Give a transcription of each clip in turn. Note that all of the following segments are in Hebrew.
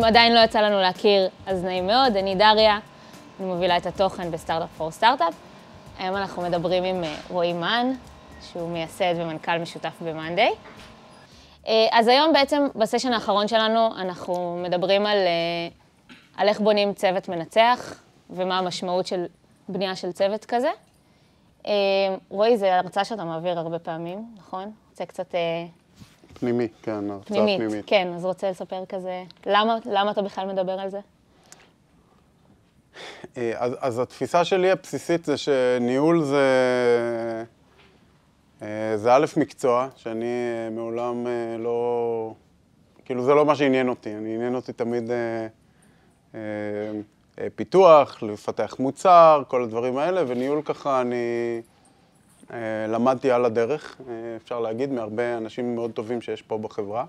עדיין לא יצא לנו להכיר, אז נעים מאוד, אני דריה, אני מובילה את התוכן בסטארט-אפ פור סטארט-אפ. היום אנחנו מדברים עם רועי מן, שהוא מייסד ומנכ"ל משותף במאנדיי. אז היום בעצם בסשן האחרון שלנו אנחנו מדברים על איך בונים צוות מנצח, ומה המשמעות של בנייה של צוות כזה. רועי, זו הרצאה שאתה מעביר הרבה פעמים, נכון? רוצה קצת... פנימי, כן, הרצאה פנימית. כן, אז רוצה לספר כזה, למה אתה בכלל מדבר על זה? אז התפיסה שלי הבסיסית זה שניהול זה א' מקצוע, שאני מעולם לא... כאילו זה לא מה שעניין אותי, עניין אותי תמיד פיתוח, לפתח מוצר, כל הדברים האלה, וניהול ככה אני למדתי על הדרך, אפשר להגיד, מהרבה אנשים מאוד טובים שיש פה בחברה.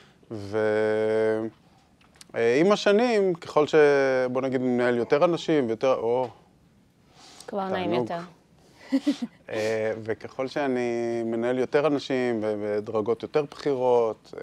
ועם השנים, ככל שבוא נגיד מנהל יותר אנשים ויותר... כבר נעים יותר. וככל שאני מנהל יותר אנשים בדרגות יותר בחירות,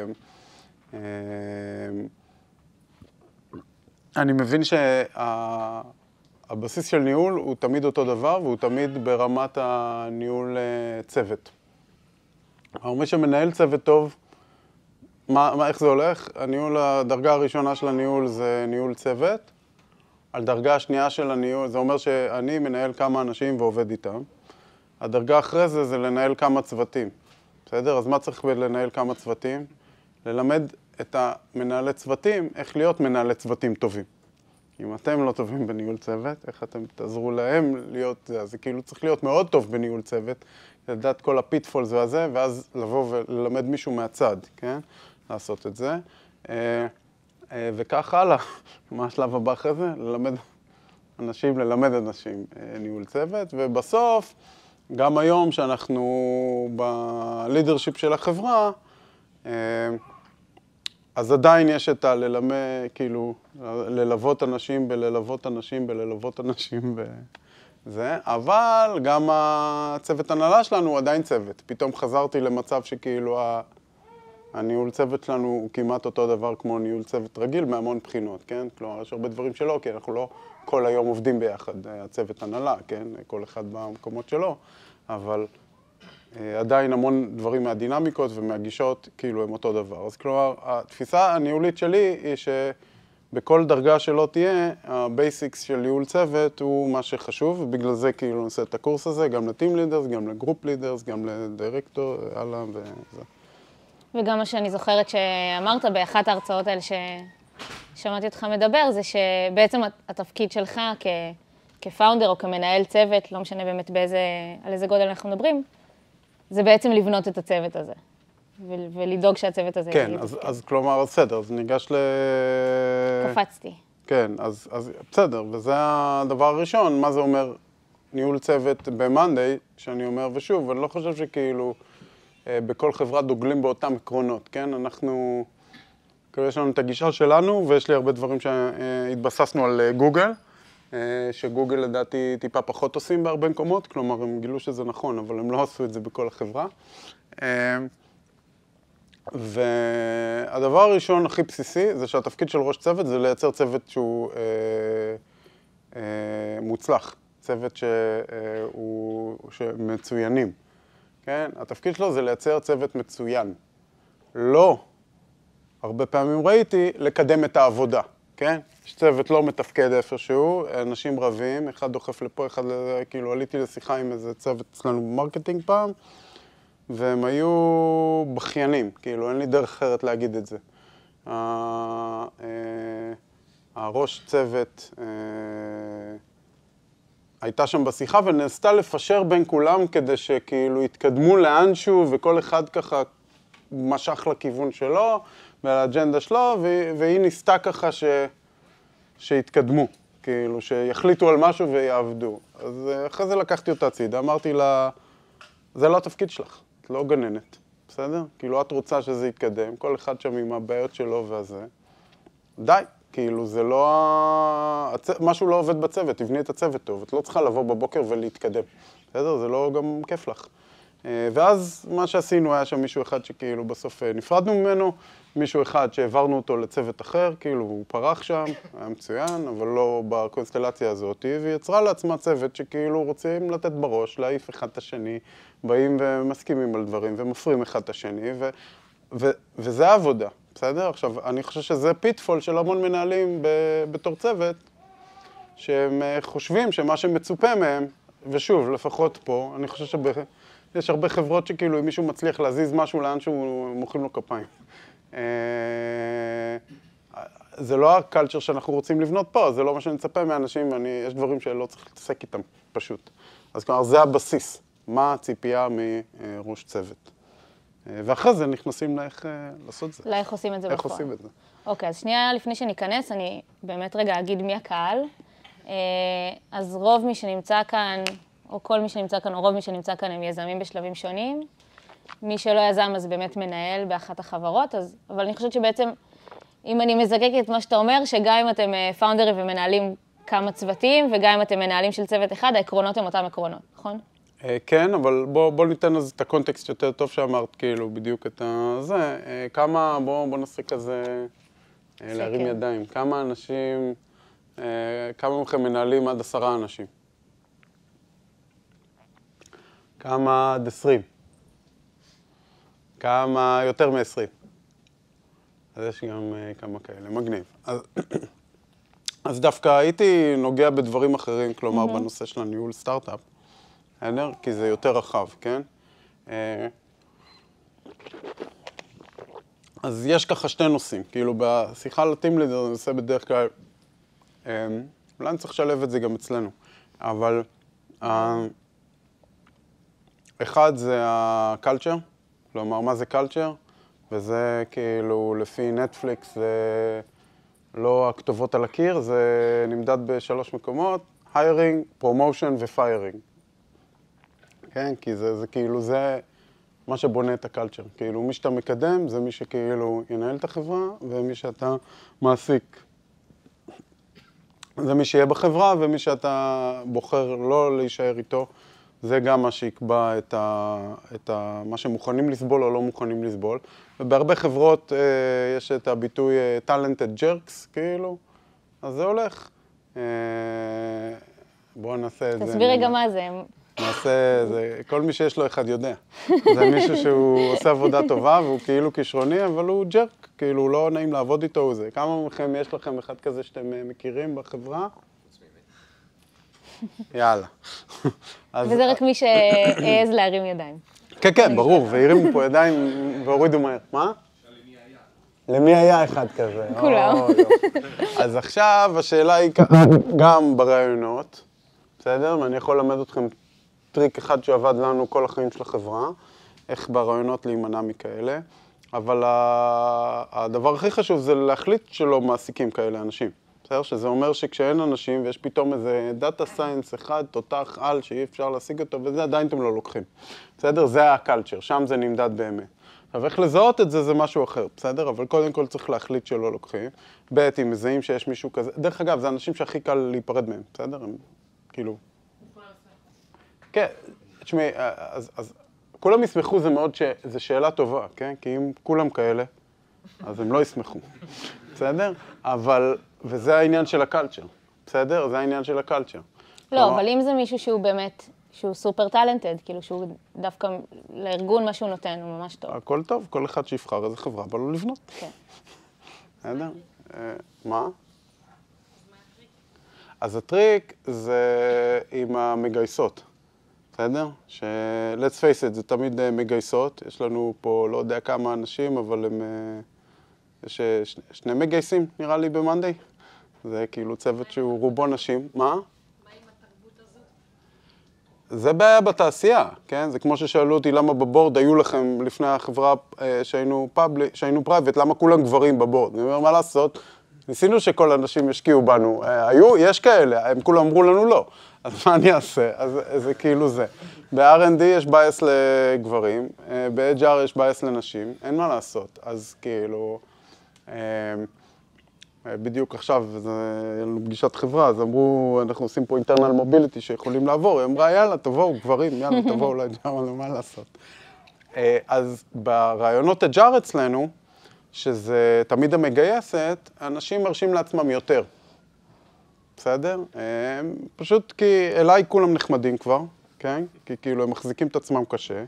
אני מבין שהבסיס של ניהול הוא תמיד אותו דבר, והוא תמיד ברמת הניהול צוות. מי שמנהל צוות טוב, איך זה הולך? הדרגה הראשונה של הניהול זה ניהול צוות. על דרגה השנייה של הניהול, זה אומר שאני מנהל כמה אנשים ועובד איתם. הדרגה אחרי זה זה לנהל כמה צוותים. בסדר? אז מה צריך לנהל כמה צוותים? ללמד את המנהלי צוותים איך להיות מנהלי צוותים טובים. אם אתם לא טובים בניהול צוות, איך אתם תעזרו להם להיות, זה כאילו צריך להיות מאוד טוב בניהול צוות, לדעת כל הפיטפולס והזה, ואז לבוא וללמד מישהו מהצד, כן? לעשות את זה. וכך הלאה, מה השלב הבא אחרי זה? ללמד אנשים ניהול צוות, ובסוף, גם היום שאנחנו בלידרשיפ של החברה, אז עדיין יש את כאילו, ללוות אנשים וזה, אבל גם הצוות הנהלה שלנו הוא עדיין צוות. פתאום חזרתי למצב שכאילו הניהול צוות שלנו הוא כמעט אותו דבר כמו ניהול צוות רגיל מהמון בחינות, כן? כלומר, יש הרבה דברים שלא, כי אנחנו לא כל היום עובדים ביחד, הצוות הנהלה, כן? כל אחד במקומות שלו, אבל עדיין המון דברים מהדינמיקות ומהגישות כאילו הם אותו דבר. אז כלומר, התפיסה הניהולית שלי היא שבכל דרגה שלא תהיה, הבייסיקס של ניהול צוות הוא מה שחשוב, ובגלל זה כאילו נעשה את הקורס הזה, גם לטים לידרס, גם לגרופ לידרס, גם לדירקטור, הלאה וזה. וגם מה שאני זוכרת שאמרת באחת ההרצאות האלה ששמעתי אותך מדבר, זה שבעצם התפקיד שלך כפאונדר או כמנהל צוות, לא משנה באמת על איזה גודל אנחנו מדברים, זה בעצם לבנות את הצוות הזה, ולדאוג שהצוות הזה... כן, אז כלומר, בסדר, אז ניגש קפצתי. כן, אז בסדר, וזה הדבר הראשון, מה זה אומר ניהול צוות במאנדיי, שאני אומר, ושוב, אני לא חושב שכאילו... בכל חברה דוגלים באותם עקרונות, כן? אנחנו, כאילו יש לנו את הגישה שלנו, ויש לי הרבה דברים שהתבססנו על גוגל, שגוגל לדעתי טיפה פחות עושים בהרבה מקומות, כלומר הם גילו שזה נכון, אבל הם לא עשו את זה בכל החברה. והדבר הראשון הכי בסיסי זה שהתפקיד של ראש צוות זה לייצר צוות שהוא מוצלח, צוות שמצוינים. כן? התפקיד שלו זה לייצר צוות מצוין. לא, הרבה פעמים ראיתי, לקדם את העבודה, כן? יש צוות לא מתפקד איפשהו, אנשים רבים, אחד דוחף לפה, אחד לזה, כאילו עליתי לשיחה עם איזה צוות אצלנו במרקטינג פעם, והם היו בכיינים, כאילו אין לי דרך אחרת להגיד את זה. הראש צוות... הייתה שם בשיחה ונסתה לפשר בין כולם כדי שכאילו יתקדמו לאנשהו וכל אחד ככה משך לכיוון שלו ולאג'נדה שלו והיא ניסתה ככה שיתקדמו, כאילו שיחליטו על משהו ויעבדו. אז אחרי זה לקחתי אותה הצידה, אמרתי לה, זה לא התפקיד שלך, את לא גננת, בסדר? כאילו את רוצה שזה יתקדם, כל אחד שם עם הבעיות שלו והזה. די. כאילו זה לא... משהו לא עובד בצוות, תבני את הצוות טוב, את לא צריכה לבוא בבוקר ולהתקדם. בסדר? זה לא גם כיף לך. ואז מה שעשינו היה שם מישהו אחד שכאילו בסוף נפרדנו ממנו, מישהו אחד שהעברנו אותו לצוות אחר, כאילו הוא פרח שם, היה מצוין, אבל לא בקונסטלציה הזאת, והיא יצרה לעצמה צוות שכאילו רוצים לתת בראש, להעיף אחד את השני, באים ומסכימים על דברים ומפרים אחד את השני, וזה העבודה, בסדר? עכשיו, אני חושב שזה פיטפול של המון מנהלים בתור צוות, שהם חושבים שמה שמצופה מהם, ושוב, לפחות פה, אני חושב שיש הרבה חברות שכאילו אם מישהו מצליח להזיז משהו לאן שהוא מוחאים לו כפיים. זה לא הקלצ'ר שאנחנו רוצים לבנות פה, זה לא מה שאני מצפה מאנשים, יש דברים שלא צריך להתעסק איתם, פשוט. אז כלומר, זה הבסיס, מה הציפייה מראש צוות. ואחרי זה נכנסים לאיך לעשות זה. לאיך עושים את זה בפועל. איך עושים את זה. אוקיי, אז שנייה לפני שניכנס, אני באמת רגע אגיד מי הקהל. אז רוב מי שנמצא כאן, או כל מי שנמצא כאן, או רוב מי שנמצא כאן, הם יזמים בשלבים שונים. מי שלא יזם, אז באמת מנהל באחת החברות, אבל אני חושבת שבעצם, אם אני מזקקת את מה שאתה אומר, שגם אם אתם פאונדרים ומנהלים כמה צוותים, וגם אם אתם מנהלים של צוות אחד, העקרונות הם אותם עקרונות, נכון? כן, אבל בוא ניתן אז את הקונטקסט יותר טוב שאמרת, כאילו, בדיוק את זה. בוא נעשה כזה, להרים ידיים. כמה אנשים, כמה מכם מנהלים עד 10 אנשים? כמה עד 20? כמה יותר מ-20? אז יש גם כמה כאלה, מגניב. אז דווקא הייתי נוגע בדברים אחרים, כלומר בנושא של הניהול סטארט-אפ, כי זה יותר רחב, כן? אז יש ככה 2 נושאים, כאילו בשיחה לטים לידר אני עושה בדרך כלל, אולי אני צריך לשלב את זה גם אצלנו, אבל אחד זה הקלצ'ר, כלומר מה זה קלצ'ר, וזה כאילו לפי נטפליקס זה לא הכתובות על הקיר, זה נמדד ב3 מקומות, hiring, promotion ו-firing. כן, כי זה כאילו זה מה שבונה את הקלצ'ר. כאילו מי שאתה מקדם זה מי שכאילו ינהל את החברה, ומי שאתה מעסיק זה מי שיהיה בחברה, ומי שאתה בוחר לא להישאר איתו, זה גם מה שיקבע מה שמוכנים לסבול או לא מוכנים לסבול. ובהרבה חברות יש את הביטוי talented jerks, כאילו, אז זה הולך. בואו נעשה את זה. תסביר רגע מה זה. נעשה, כל מי שיש לו אחד יודע. זה מישהו שהוא עושה עבודה טובה והוא כאילו כישרוני, אבל הוא ג'רק, כאילו לא נעים לעבוד איתו. כמה מכם יש לכם אחד כזה שאתם מכירים בחברה? יאללה. וזה רק מי שהעז להרים ידיים. כן, כן, ברור, והרימו פה ידיים והורידו מהר. מה? למי היה אחד כזה? כולם. אז עכשיו השאלה היא גם ברעיונות, בסדר? ואני יכול ללמד אתכם טריק אחד שעבד לנו כל החיים של החברה, איך ברעיונות להימנע מכאלה, אבל הדבר הכי חשוב זה להחליט שלא מעסיקים כאלה אנשים. בסדר? שזה אומר שכשאין אנשים ויש פתאום איזה דאטה סיינס אחד, תותח על שאי אפשר להשיג אותו, וזה עדיין אתם לא לוקחים. בסדר? זה הקלצ'ר, שם זה נמדד באמת. עכשיו, איך לזהות את זה, זה משהו אחר, בסדר? אבל קודם כל צריך להחליט שלא לוקחים. ב' אם מזהים שיש מישהו כזה, דרך אגב, זה אנשים שהכי קל להיפרד מהם, בסדר? הם כאילו... כן, תשמעי, אז כולם ישמחו, זה מאוד זו שאלה טובה, כן? כי אם כולם כאלה, אז הם לא ישמחו, בסדר? אבל... וזה העניין של הקלצ'ר, בסדר? זה העניין של הקלצ'ר. לא, אבל אם זה מישהו שהוא באמת, שהוא סופר טלנטד, כאילו שהוא דווקא לארגון מה שהוא נותן, הוא ממש טוב. הכל טוב, כל אחד שיבחר איזה חברה בא לו לבנות. כן. בסדר? מה? אז הטריק זה עם המגייסות, בסדר? let's face it, זה תמיד מגייסות. יש לנו פה לא יודע כמה אנשים, אבל הם... יש 2 מגייסים, נראה לי, במאנדיי. זה כאילו צוות שהוא רובו נשים. מה? מה עם התרבות הזאת? זה בעיה בתעשייה, כן? זה כמו ששאלו אותי למה בבורד היו לכם לפני החברה שהיינו פרייבט, למה כולם גברים בבורד? אני אומר, מה לעשות? ניסינו שכל האנשים ישקיעו בנו. יש כאלה, הם כולם אמרו לנו לא. אז מה אני אעשה? אז זה כאילו זה. ב-R&D יש בייס לגברים, ב-HR יש בייס לנשים, אין מה לעשות. אז כאילו... בדיוק עכשיו, היה לנו פגישת חברה, אז אמרו, אנחנו עושים פה internal mobility שיכולים לעבור, היא אמרה, יאללה, תבואו, גברים, יאללה, תבואו לאג'אר, מה לעשות. אז ברעיונות אג'אר אצלנו, שזה תמיד המגייסת, אנשים מרשים לעצמם יותר. בסדר? פשוט כי אליי כולם נחמדים כבר, כן? כי כאילו הם מחזיקים את עצמם קשה.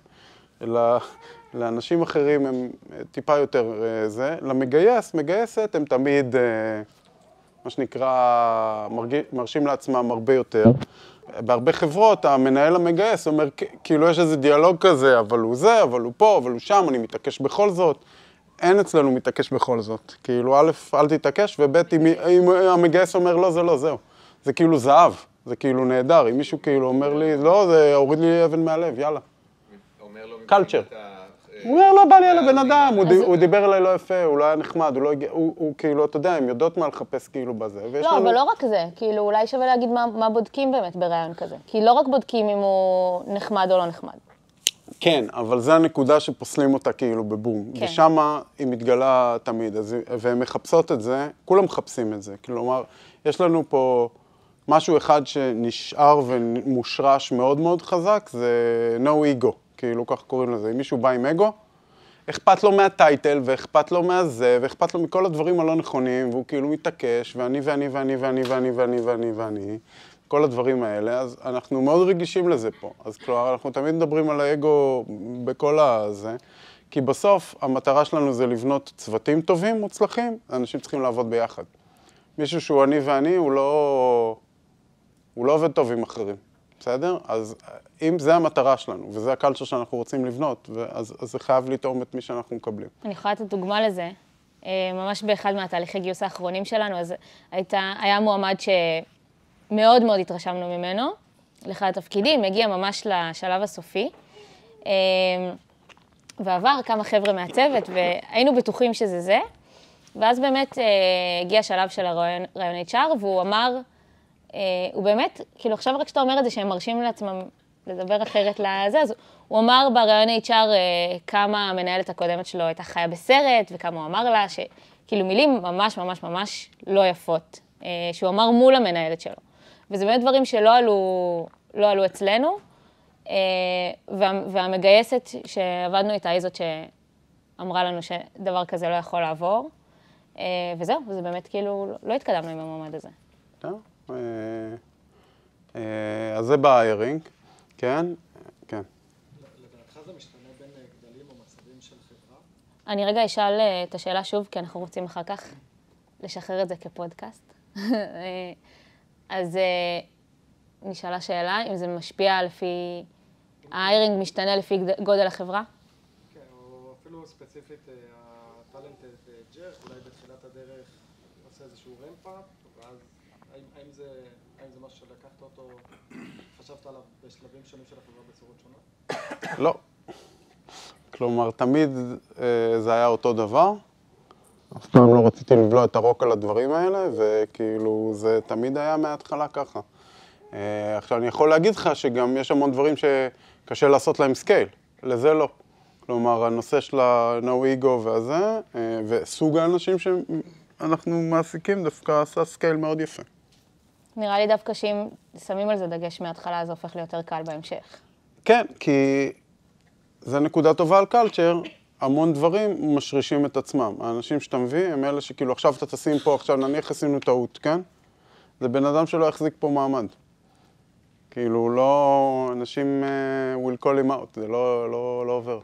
לאנשים אחרים הם טיפה יותר זה. מגייסת, הם תמיד, מה שנקרא, מרשים לעצמם הרבה יותר. בהרבה חברות, המנהל המגייס אומר, כאילו יש איזה דיאלוג כזה, אבל הוא זה, אבל הוא פה, אבל הוא שם, אני מתעקש בכל זאת. אין אצלנו מתעקש בכל זאת. כאילו, א', אל תתעקש, וב', אם המגייס אומר לא, זה לא, זהו. זה כאילו זהב, זה כאילו נהדר. אם מישהו כאילו אומר לי, לא, זה הוריד לי אבן מהלב, יאללה. קלצ'ר. הוא אומר, לא בא לי על הבן אדם, הוא דיבר אליי לא יפה, הוא לא היה נחמד, הוא כאילו, אתה יודע, הם יודעות מה לחפש כאילו בזה. לא, אבל לא רק זה, כאילו, אולי שווה להגיד מה בודקים באמת ברעיון כזה. כי לא רק בודקים אם הוא נחמד או לא נחמד. כן, אבל זו הנקודה שפוסלים אותה כאילו בבום. כן. ושמה היא מתגלה תמיד, והן מחפשות את זה, כולם מחפשים את זה. כלומר, יש לנו פה משהו אחד שנשאר ומושרש מאוד מאוד חזק, זה no ego, כאילו כך קוראים לזה. אם מישהו בא עם אגו, אכפת לו מהטייטל, ואכפת לו מהזה, ואכפת לו מכל הדברים הלא נכונים, והוא כאילו מתעקש, ואני ואני ואני ואני ואני ואני ואני ואני. כל הדברים האלה, אז אנחנו מאוד רגישים לזה פה. אז כלומר, אנחנו תמיד מדברים על האגו בכל הזה, כי בסוף המטרה שלנו זה לבנות צוותים טובים, מוצלחים, אנשים צריכים לעבוד ביחד. מישהו שהוא אני ואני, הוא לא עובד טוב עם אחרים, בסדר? אז אם זה המטרה שלנו, וזה הקלצ'ר שאנחנו רוצים לבנות, אז זה חייב לתאום את מי שאנחנו מקבלים. אני יכולה לתת דוגמה לזה. ממש באחד מהתהליכי גיוס האחרונים שלנו, אז היה מועמד מאוד מאוד התרשמנו ממנו, לאחד התפקידים, הגיע ממש לשלב הסופי, ועבר כמה חבר'ה מהצוות, והיינו בטוחים שזה זה, ואז באמת הגיע שלב של הרעיון HR, והוא אמר, הוא באמת, כאילו עכשיו רק שאתה אומר את זה, שהם מרשים לעצמם לדבר אחרת לזה, אז הוא אמר ברעיון HR כמה המנהלת הקודמת שלו הייתה חיה בסרט, וכמה הוא אמר לה, שכאילו מילים ממש ממש ממש לא יפות, שהוא אמר מול המנהלת שלו. וזה באמת דברים שלא עלו אצלנו, והמגייסת שעבדנו איתה היא זאת שאמרה לנו שדבר כזה לא יכול לעבור, וזהו, וזה באמת כאילו, לא התקדמנו עם המועמד הזה. טוב, אז זה בהיירינג, כן? כן. לדעתך זה משתנה בין גדלים או מצבים של חברה? אני רגע אשאל את השאלה שוב, כי אנחנו רוצים אחר כך לשחרר את זה כפודקאסט. אז נשאלה שאלה, אם זה משפיע לפי, ההיירינג משתנה לפי גודל החברה? כן, או אפילו ספציפית, הטלנטד ג'רק, אולי בתחילת הדרך עושה איזשהו רמפ-אפ, ואז האם זה משהו שלקחת אותו, חשבת עליו בשלבים שונים של החברה בצורות שונות? לא. כלומר, תמיד זה היה אותו דבר. אף פעם לא רציתי לבלוע את הרוק על הדברים האלה, וכאילו זה תמיד היה מההתחלה ככה. עכשיו אני יכול להגיד לך שגם יש המון דברים שקשה לעשות להם סקייל, לזה לא. כלומר, הנושא של ה-no ego והזה, וסוג האנשים שאנחנו מעסיקים דווקא עשה סקייל מאוד יפה. נראה לי דווקא שאם שמים על זה דגש מההתחלה, זה הופך ליותר קל בהמשך. כן, כי זה נקודה טובה על קלצ'ר, המון דברים משרישים את עצמם. האנשים שאתה מביא הם אלה שכאילו עכשיו אתה תשים פה, עכשיו נניח עשינו טעות, כן? זה בן אדם שלא יחזיק פה מעמד. כאילו לא, אנשים will call him out, זה לא עובר.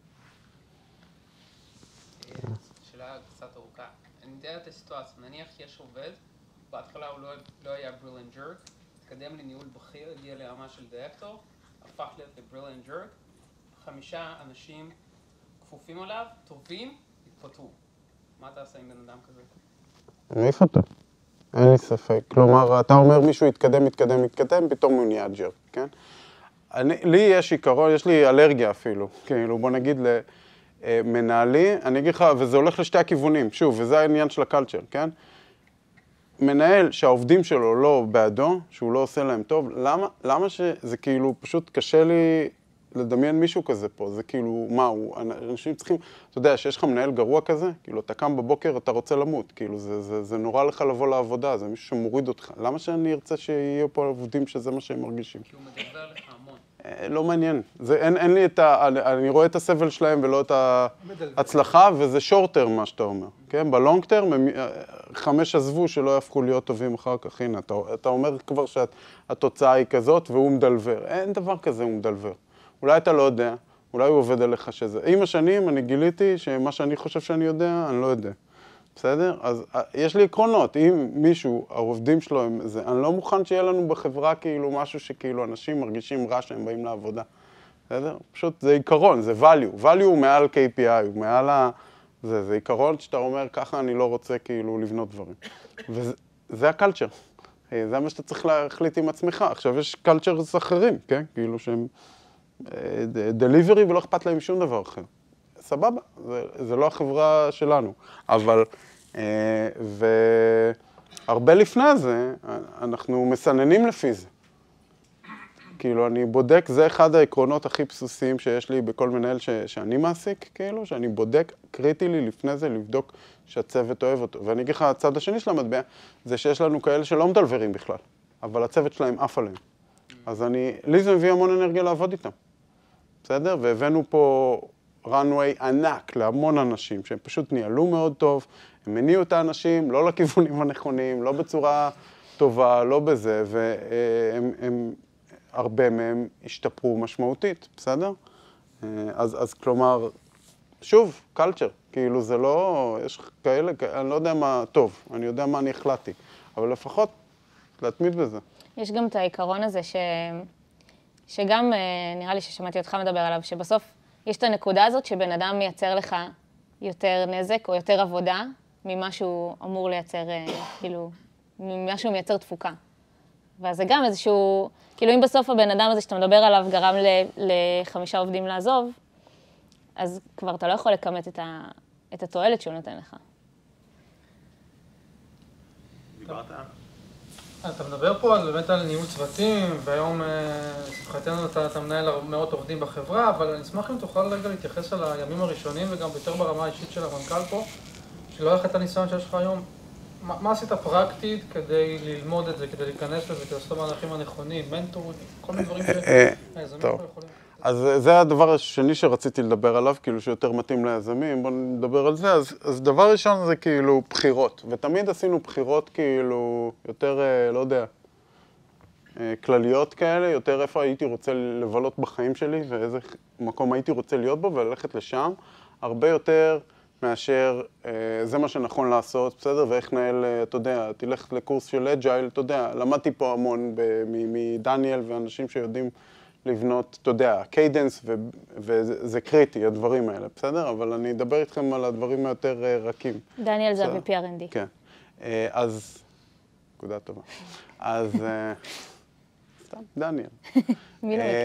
שאלה קצת ארוכה. אני יודע את הסיטואציה, נניח יש עובד, בהתחלה הוא לא היה brilliant jerk, התקדם לניהול בכיר, הגיע לרמה של דירקטור, הפך להיות ל-brilliant jerk, 5 אנשים כפופים עליו, טובים, התפטרו. מה אתה עושה עם בן אדם כזה? מעיף אותו. אין לי ספק. כלומר, אתה אומר מישהו יתקדם, פתאום הוא נהיה ג'רק, כן? לי יש עיקרון, יש לי אלרגיה אפילו. כאילו, בוא נגיד למנהלי, אני אגיד לך, וזה הולך לשתי הכיוונים, שוב, וזה העניין של הקלצ'ר, כן? מנהל שהעובדים שלו לא בעדו, שהוא לא עושה להם טוב, למה שזה כאילו פשוט קשה לי לדמיין מישהו כזה פה, זה כאילו, מה הוא, אנשים צריכים, אתה יודע, שיש לך מנהל גרוע כזה, כאילו, אתה קם בבוקר, אתה רוצה למות, כאילו, זה נורא לך לבוא לעבודה, זה מישהו שמוריד אותך. למה שאני ארצה שיהיו פה עובדים שזה מה שהם מרגישים? כי הוא מדבר לך המון. לא מעניין. אין לי את אני רואה את הסבל שלהם ולא את ההצלחה, וזה short term מה שאתה אומר, כן? בלונג טרם, 5 עזבו שלא יהפכו להיות טובים אחר כך. הנה, אתה אומר כבר שהתוצאה היא כזאת והוא מדלבר. אין דבר כזה, הוא מדלבר. אולי אתה לא יודע, אולי הוא עובד עליך שזה. עם השנים אני גיליתי שמה שאני חושב שאני יודע, אני לא יודע. בסדר? אז יש לי עקרונות. אם מישהו, העובדים שלו הם זה, אני לא מוכן שיהיה לנו בחברה כאילו משהו שכאילו אנשים מרגישים רע שהם באים לעבודה. בסדר? פשוט זה עיקרון, זה value. value הוא מעל KPI, הוא מעל זה עיקרון שאתה אומר, ככה אני לא רוצה כאילו לבנות דברים. וזה הקלצ'ר. זה מה שאתה צריך להחליט עם עצמך. עכשיו יש קלצ'רס אחרים, כן? כאילו שהם דליברי ולא אכפת להם שום דבר אחר. סבבה, זה לא החברה שלנו, אבל, והרבה לפני זה, אנחנו מסננים לפי זה. כאילו, אני בודק, זה אחד העקרונות הכי בסיסיים שיש לי בכל מנהל שאני מעסיק, כאילו, שאני בודק, קריטי לי לפני זה לבדוק שהצוות אוהב אותו. ואני אגיד לך, הצד השני של המטבע, זה שיש לנו כאלה שלא מדלברים בכלל, אבל הצוות שלהם עף עליהם. אז לי זה מביא המון אנרגיה לעבוד איתם. בסדר? והבאנו פה runway ענק להמון אנשים שהם פשוט ניהלו מאוד טוב, הם הניעו את האנשים, לא לכיוונים הנכונים, לא בצורה טובה, לא בזה, והם, הרבה מהם השתפרו משמעותית, בסדר? אז כלומר, שוב, culture, כאילו זה לא, יש כאלה, אני לא יודע מה טוב, אני יודע מה אני החלטתי, אבל לפחות להתמיד בזה. יש גם את העיקרון הזה שגם נראה לי ששמעתי אותך מדבר עליו, שבסוף יש את הנקודה הזאת שבן אדם מייצר לך יותר נזק או יותר עבודה ממה שהוא אמור לייצר, כאילו, ממה שהוא מייצר תפוקה. ואז זה גם איזשהו, כאילו אם בסוף הבן אדם הזה שאתה מדבר עליו גרם ל5 עובדים לעזוב, אז כבר אתה לא יכול לכמת את התועלת שהוא נותן לך. דיברת? אתה מדבר פה באמת על ניהול צוותים, והיום לשמחתנו אתה מנהל מאות עובדים בחברה, אבל אני אשמח אם תוכל רגע להתייחס על הימים הראשונים וגם יותר ברמה האישית של המנכ"ל פה, שלא הולך את הניסיון שיש לך היום. מה עשית פרקטית כדי ללמוד את זה, כדי להיכנס לזה, כדי לעשות מהלכים הנכונים, מנטורים, כל מיני דברים שהיזמים פה יכולים? אז זה הדבר השני שרציתי לדבר עליו, כאילו שיותר מתאים ליזמים, בואו נדבר על זה. אז דבר ראשון זה כאילו בחירות, ותמיד עשינו בחירות כאילו יותר, לא יודע, כלליות כאלה, יותר איפה הייתי רוצה לבלות בחיים שלי, ואיזה מקום הייתי רוצה להיות בו וללכת לשם, הרבה יותר מאשר זה מה שנכון לעשות, בסדר? ואיך נהל, אתה יודע, תלך לקורס של אג'ייל, אתה יודע, למדתי פה המון מדניאל ואנשים שיודעים לבנות, אתה יודע, קיידנס, וזה קריטי, הדברים האלה, בסדר? אבל אני אדבר איתכם על הדברים היותר רכים. דניאל זה ב-P&D. כן. אז, נקודה טובה. אז, סתם, דניאל. מי לא מכיר?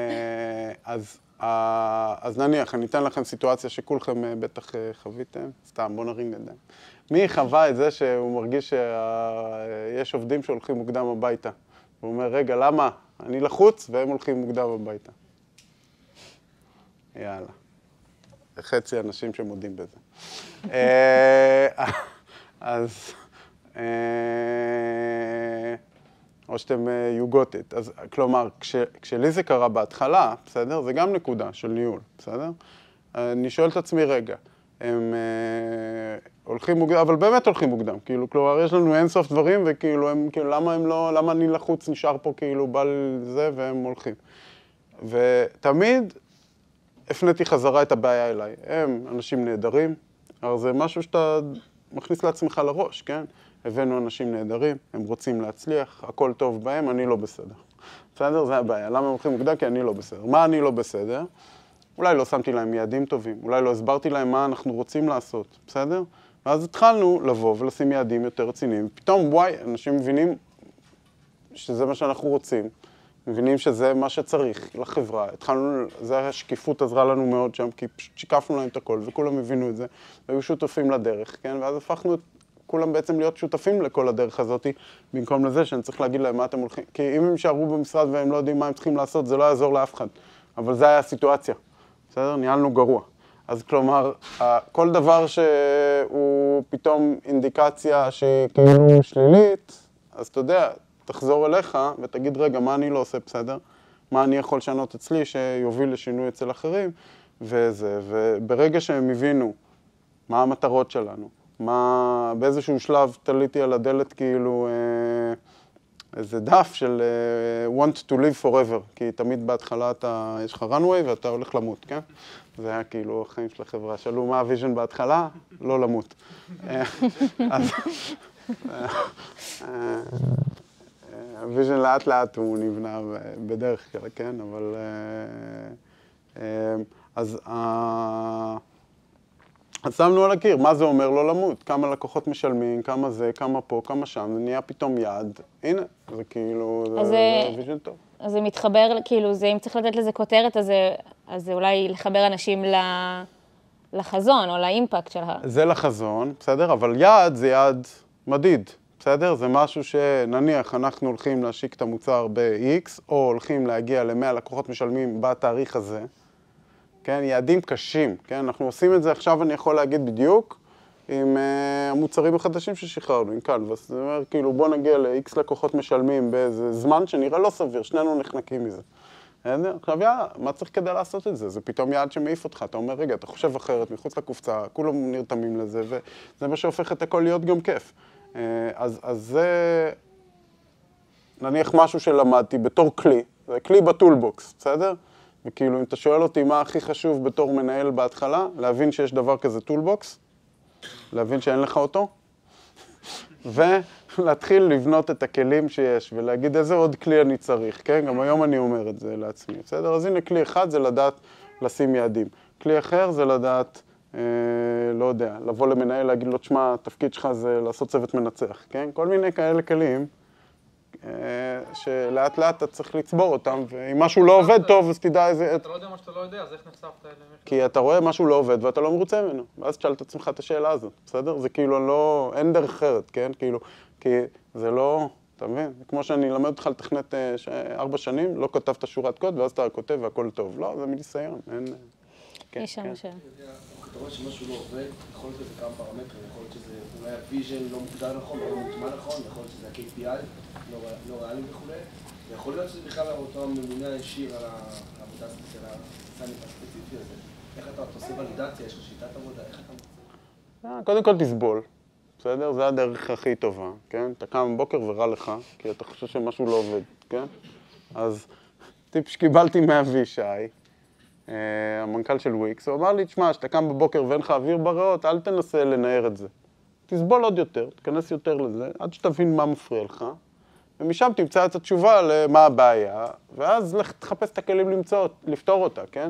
אז נניח, אני אתן לכם סיטואציה שכולכם בטח חוויתם. סתם, בוא נרים ידיים. מי חווה את זה שהוא מרגיש שיש עובדים שהולכים מוקדם הביתה? הוא אומר, רגע, למה? אני לחוץ והם הולכים מוקדם הביתה. יאללה. חצי אנשים שמודים בזה. אז, או שאתם you got it. אז כלומר, כשלי זה קרה בהתחלה, בסדר? זה גם נקודה של ניהול, בסדר? אני שואל את עצמי, רגע, הם הולכים מוקדם, אבל באמת הולכים מוקדם, כאילו, כלומר, יש לנו אינסוף דברים, וכאילו, הם, כאילו, למה אני לחוץ נשאר פה, כאילו, בא לזה, והם הולכים. ותמיד הפניתי חזרה את הבעיה אליי. הם אנשים נהדרים, אבל זה משהו שאתה מכניס לעצמך לראש, כן? הבאנו אנשים נהדרים, הם רוצים להצליח, הכל טוב בהם, אני לא בסדר. בסדר? זה הבעיה. למה הם הולכים מוקדם? כי אני לא בסדר. מה אני לא בסדר? אולי לא שמתי להם יעדים טובים, אולי לא הסברתי להם מה אנחנו רוצים לעשות, בסדר? ואז התחלנו לבוא ולשים יעדים יותר רציניים. פתאום, וואי, אנשים מבינים שזה מה שאנחנו רוצים, מבינים שזה מה שצריך לחברה. התחלנו, זה השקיפות עזרה לנו מאוד שם, כי פשוט שיקפנו להם את הכל, וכולם הבינו את זה, והיו שותפים לדרך, כן? ואז הפכנו את כולם בעצם להיות שותפים לכל הדרך הזאת, במקום לזה שאני צריך להגיד להם מה אתם הולכים. כי אם הם יישארו במשרד והם לא יודעים מה הם צריכים לעשות, זה לא יעזור לאף אחד. אבל זה היה הסיטואציה, בסדר? ניהלנו גרוע. אז כלומר, כל דבר שהוא פתאום אינדיקציה שהיא כאילו שלילית, אז אתה יודע, תחזור אליך ותגיד, רגע, מה אני לא עושה בסדר? מה אני יכול לשנות אצלי שיוביל לשינוי אצל אחרים? וברגע שהם הבינו מה המטרות שלנו, באיזשהו שלב תליתי על הדלת כאילו איזה דף של want to live forever, כי תמיד בהתחלה יש לך runway ואתה הולך למות, כן? זה היה כאילו החיים של החברה. שאלו מה הוויז'ן בהתחלה? לא למות. אז הוויז'ן לאט לאט הוא נבנה בדרך כלל, כן? אבל אז שמנו על הקיר, מה זה אומר לא למות? כמה לקוחות משלמים, כמה זה, כמה פה, כמה שם, זה נהיה פתאום יעד. הנה, זה כאילו, זה ויז'ן טוב. אז זה מתחבר, כאילו, אם צריך לתת לזה כותרת, אז זה אולי לחבר אנשים לחזון או לאימפקט שלך. זה לחזון, בסדר? אבל יעד זה יעד מדיד, בסדר? זה משהו שנניח אנחנו הולכים להשיק את המוצר ב-X, או הולכים להגיע ל-100 לקוחות משלמים בתאריך הזה. כן, יעדים קשים, כן? אנחנו עושים את זה עכשיו, אני יכול להגיד בדיוק, עם המוצרים החדשים ששחררנו, עם קנבס. זה אומר, כאילו, בוא נגיע ל-X לקוחות משלמים באיזה זמן שנראה לא סביר, שנינו נחנקים מזה. עכשיו, יאללה, מה צריך כדי לעשות את זה? זה פתאום יעד שמעיף אותך. אתה אומר, רגע, אתה חושב אחרת, מחוץ לקופצה, כולם נרתמים לזה, וזה מה שהופך את הכל להיות גם כיף. אז זה, נניח משהו שלמדתי בתור כלי, זה כלי בטולבוקס, בסדר? וכאילו, אם אתה שואל אותי מה הכי חשוב בתור מנהל בהתחלה, להבין שיש דבר כזה טולבוקס, להבין שאין לך אותו, ולהתחיל לבנות את הכלים שיש, ולהגיד איזה עוד כלי אני צריך, כן? גם היום אני אומר את זה לעצמי, בסדר? אז הנה, כלי אחד זה לדעת לשים יעדים. כלי אחר זה לדעת, לא יודע, לבוא למנהל, להגיד לו, תשמע, התפקיד שלך זה לעשות צוות מנצח, כן? כל מיני כאלה כלים. שלאט לאט אתה צריך לצבור אותם, ואם משהו לא עובד טוב, אז תדע איזה... אתה לא יודע מה שאתה לא יודע, אז איך נחשפת אליהם? כי אתה רואה משהו לא עובד ואתה לא מרוצה ממנו, ואז תשאל את עצמך את השאלה הזאת, בסדר? זה כאילו לא... אין דרך אחרת, כן? כאילו, כי זה לא... אתה מבין? כמו שאני אלמד אותך לתכנת 4 שנים, לא כתבת שורת קוד, ואז אתה כותב והכל טוב. לא, זה מניסיון, אין... יש שם שאלה. אתה רואה שמשהו לא עובד, יכול להיות שזה כמה פרמטרים, יכול להיות שזה אולי הוויז'ן לא מוגדר נכון, לא מוטמע נכון, יכול להיות שזה ה-KPI, לא ריאלי וכו'. ויכול להיות שזה בכלל אותו הממונה הישיר על העבודה של הסניף הספציפי הזה. איך אתה עושה ולידציה, יש לך שיטת עבודה, איך אתה מוצא? קודם כל תסבול, בסדר? זה הדרך הכי טובה, כן? אתה קם בבוקר ורע לך, כי אתה חושב שמשהו לא עובד, כן? אז טיפ שקיבלתי מאבישי, המנכ"ל של וויקס, הוא אמר לי, תשמע, שאתה קם בבוקר ואין לך אוויר בריאות, אל תנסה לנער את זה. תסבול עוד יותר, תכנס יותר לזה, עד שתבין מה מפריע לך, ומשם תמצא את התשובה למה הבעיה, ואז לך תחפש את הכלים לפתור אותה, כן?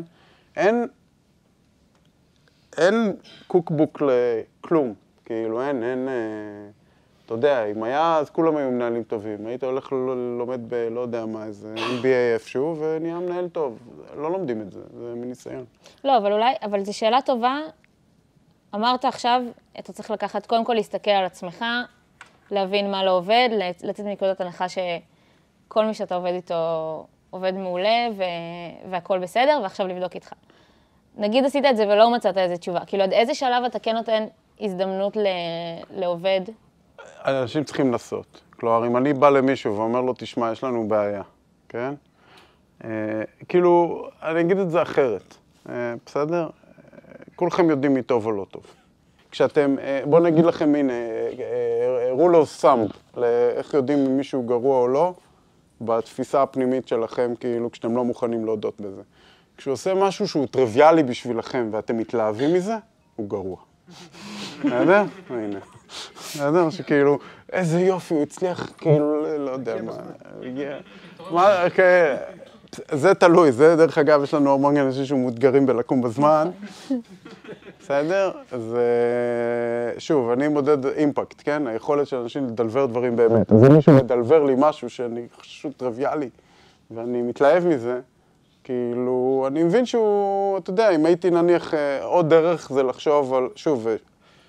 אין קוקבוק לכלום, כאילו אין, אתה יודע, אם היה, אז כולם היו מנהלים טובים, היית הולך ללומד לא יודע מה, איזה MBA איפשהו, ונהיה מנהל טוב, לא לומדים את זה, זה מניסיון. לא, אבל זו שאלה טובה. אמרת עכשיו, אתה צריך לקחת, קודם כל להסתכל על עצמך, להבין מה לא עובד, לצאת מנקודת הנחה שכל מי שאתה עובד איתו עובד מעולה והכל בסדר, ועכשיו לבדוק איתך. נגיד עשית את זה ולא מצאת איזה תשובה, כאילו עד איזה שלב אתה כן נותן הזדמנות לעובד? אנשים צריכים לנסות. כלומר, אם אני בא למישהו ואומר לו, תשמע, יש לנו בעיה, כן? כאילו, אני אגיד את זה אחרת, בסדר? כולכם יודעים מי טוב או לא טוב. כשאתם, בואו נגיד לכם, הנה, rule of thumb, לאיך יודעים אם מישהו גרוע או לא, בתפיסה הפנימית שלכם, כאילו, כשאתם לא מוכנים להודות בזה. כשהוא עושה משהו שהוא טריוויאלי בשבילכם ואתם מתלהבים מזה, הוא גרוע. אתה יודע? הנה. אתה יודע, שכאילו, איזה יופי, הוא הצליח, כאילו, לא יודע מה. זה תלוי, זה דרך אגב, יש לנו המון אנשים שמאותגרים בלקום בזמן. בסדר? אז שוב, אני מודד אימפקט, כן? היכולת של אנשים לדלבר דברים באמת. אז אם מישהו מדלבר לי משהו שאני חושב טריוויאלי, ואני מתלהב מזה, כאילו, אני מבין שהוא, אתה יודע, אם הייתי נניח עוד דרך זה לחשוב על, שוב,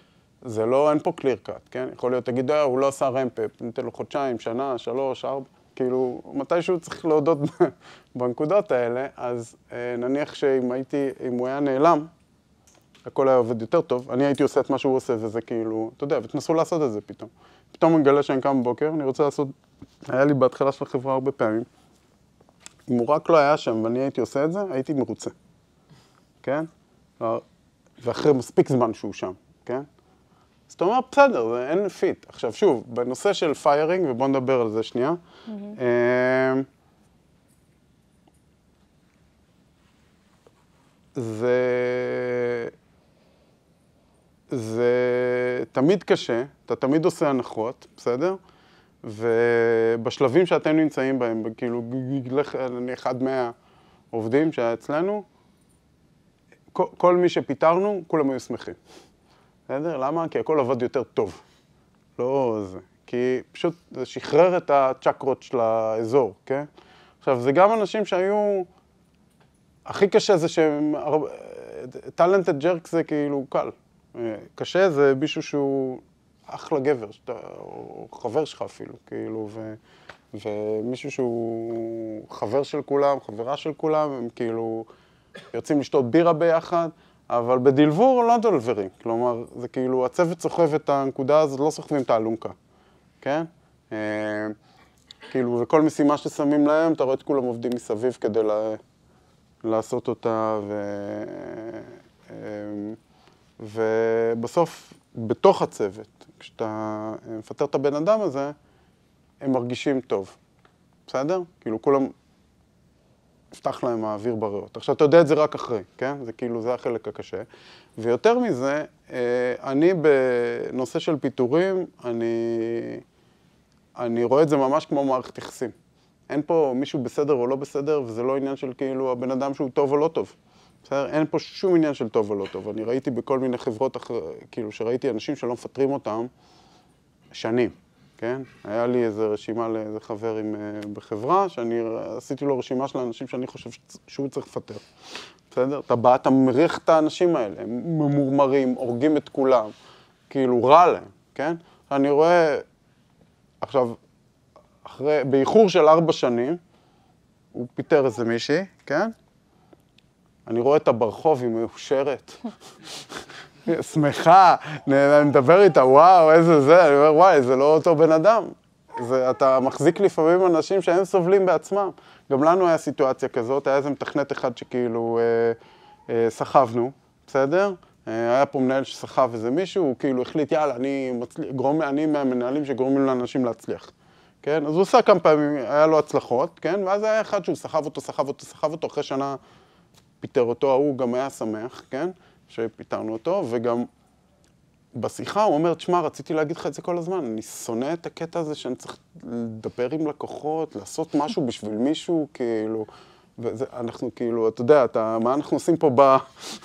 זה לא, אין פה קליר קאט, כן? יכול להיות, תגיד, הוא לא עשה רמפ, ניתן לו חודשיים, שנה, 3, 4, כאילו, מתישהו צריך להודות בנקודות האלה, אז נניח שאם הוא היה נעלם, הכל היה עובד יותר טוב, אני הייתי עושה את מה שהוא עושה, וזה כאילו, אתה יודע, ותנסו לעשות את זה פתאום. פתאום אני מגלה שאני קם בבוקר, אני רוצה לעשות, היה לי בהתחלה של החברה הרבה פעמים, אם הוא רק לא היה שם ואני הייתי עושה את זה, הייתי מרוצה, כן? ואחרי מספיק זמן שהוא שם, כן? אז אתה אומר, בסדר, זה אין פיט. עכשיו שוב, בנושא של פיירינג, ובואו נדבר על זה שנייה, זה תמיד קשה, אתה תמיד עושה הנחות, בסדר? ובשלבים שאתם נמצאים בהם, כאילו, אני אחד מהעובדים שהיה אצלנו, כל מי שפיתרנו, כולם היו שמחים. בסדר? למה? כי הכל עבד יותר טוב. לא זה. כי פשוט זה שחרר את הצ'קרות של האזור, כן? עכשיו, זה גם אנשים שהיו... הכי קשה זה שהם... טלנטד ג'רק זה כאילו קל. קשה זה מישהו שהוא אחלה גבר, או חבר שלך אפילו, כאילו, ומישהו שהוא חבר של כולם, חברה של כולם, הם כאילו יוצאים לשתות בירה ביחד, אבל בדלבור לא דלברים. כלומר, זה כאילו, הצוות סוחב את הנקודה הזאת, לא סוחבים את האלונקה, כן? כאילו, וכל משימה ששמים להם, אתה רואה את כולם עובדים מסביב כדי לעשות אותה, ובסוף, בתוך הצוות, כשאתה מפטר את הבן אדם הזה, הם מרגישים טוב, בסדר? כאילו, כולם נפתח להם האוויר בריאות. עכשיו, אתה יודע את זה רק אחרי, כן? זה כאילו, זה החלק הקשה. ויותר מזה, אני בנושא של פיטורים, אני רואה את זה ממש כמו מערכת יחסים. אין פה מישהו בסדר או לא בסדר, וזה לא עניין של כאילו הבן אדם שהוא טוב או לא טוב. בסדר? אין פה שום עניין של טוב או לא טוב. אני ראיתי בכל מיני חברות, כאילו, שראיתי אנשים שלא מפטרים אותם שנים, כן? היה לי איזו רשימה לאיזה חבר בחברה, שאני עשיתי לו רשימה של האנשים שאני חושב שהוא צריך לפטר. בסדר? אתה בא, אתה מריח את האנשים האלה, הם ממורמרים, הורגים את כולם, כאילו רע להם, כן? אני רואה, עכשיו, באיחור של 4 שנים, הוא פיטר איזה מישהי, כן? אני רואה את ברחוב, היא מאושרת, שמחה, אני מדבר איתה, וואו, איזה זה, אני אומר, וואי, זה לא אותו בן אדם. אתה מחזיק לפעמים אנשים שהם סובלים בעצמם. גם לנו היה סיטואציה כזאת, היה איזה מתכנת אחד שכאילו סחבנו, בסדר? היה פה מנהל שסחב איזה מישהו, הוא כאילו החליט, יאללה, אני מהמנהלים שגורמים לאנשים להצליח. כן? אז הוא עושה כמה פעמים, היה לו הצלחות, כן? ואז היה אחד שהוא סחב אותו, אחרי שנה פיטר אותו, הוא גם היה שמח, כן? שפיטרנו אותו, וגם בשיחה הוא אומר, תשמע, רציתי להגיד לך את זה כל הזמן, אני שונא את הקטע הזה שאני צריך לדבר עם לקוחות, לעשות משהו בשביל מישהו, כאילו, ואנחנו כאילו, אתה יודע, מה אנחנו עושים פה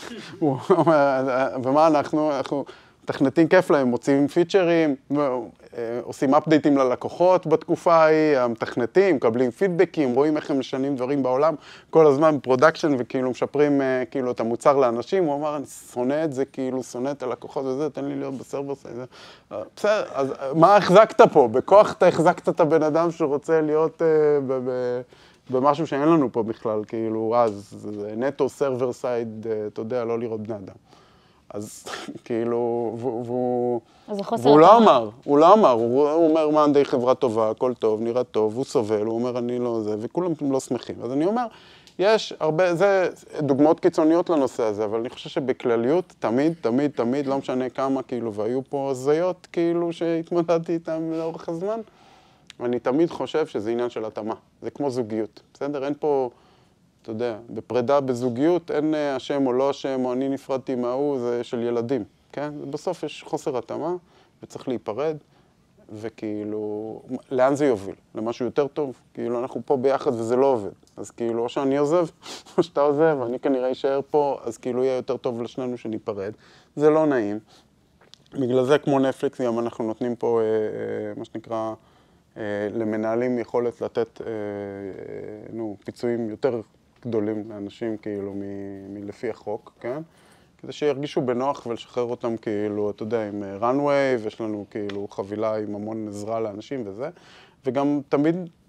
ומה אנחנו מתכנתים כיף להם, מוצאים פיצ'רים, עושים אפדייטים ללקוחות בתקופה ההיא, המתכנתים, מקבלים פידבקים, רואים איך הם משנים דברים בעולם, כל הזמן בפרודקשן וכאילו משפרים כאילו את המוצר לאנשים, הוא אמר, אני שונא את זה, כאילו שונא את הלקוחות וזה, תן לי להיות בסרבר סייד. בסדר, אז מה החזקת פה? בכוח אתה החזקת את הבן אדם שרוצה להיות במשהו שאין לנו פה בכלל, כאילו, אז זה נטו סרבר סייד, אתה יודע, לא לראות בני אדם. אז כאילו, והוא לא אמר, הוא אומר, מאנדיי חברה טובה, הכל טוב, נראה טוב, הוא סובל, הוא אומר, אני לא זה, וכולם לא שמחים. אז אני אומר, יש הרבה, זה דוגמאות קיצוניות לנושא הזה, אבל אני חושב שבכלליות, תמיד, לא משנה כמה, כאילו, והיו פה הזיות, כאילו, שהתמודדתי איתם לאורך הזמן, ואני תמיד חושב שזה עניין של התאמה. זה כמו זוגיות, בסדר? אין פה... אתה יודע, בפרידה בזוגיות אין אשם או לא אשם, או אני נפרדתי מההוא, זה של ילדים, כן? בסוף יש חוסר התאמה, וצריך להיפרד, וכאילו, לאן זה יוביל? למשהו יותר טוב? כאילו, אנחנו פה ביחד וזה לא עובד. אז כאילו, או שאני עוזב, או שאתה עוזב, אני כנראה אשאר פה, אז כאילו יהיה יותר טוב לשנינו שניפרד. זה לא נעים. בגלל זה, כמו נטפליקס, גם אנחנו נותנים פה, מה שנקרא, למנהלים יכולת לתת, פיצויים יותר גדולים לאנשים כאילו מלפי החוק, כן? כדי שירגישו בנוח ולשחרר אותם כאילו, אתה יודע, עם runway, ויש לנו כאילו חבילה עם המון עזרה לאנשים וזה. וגם תמיד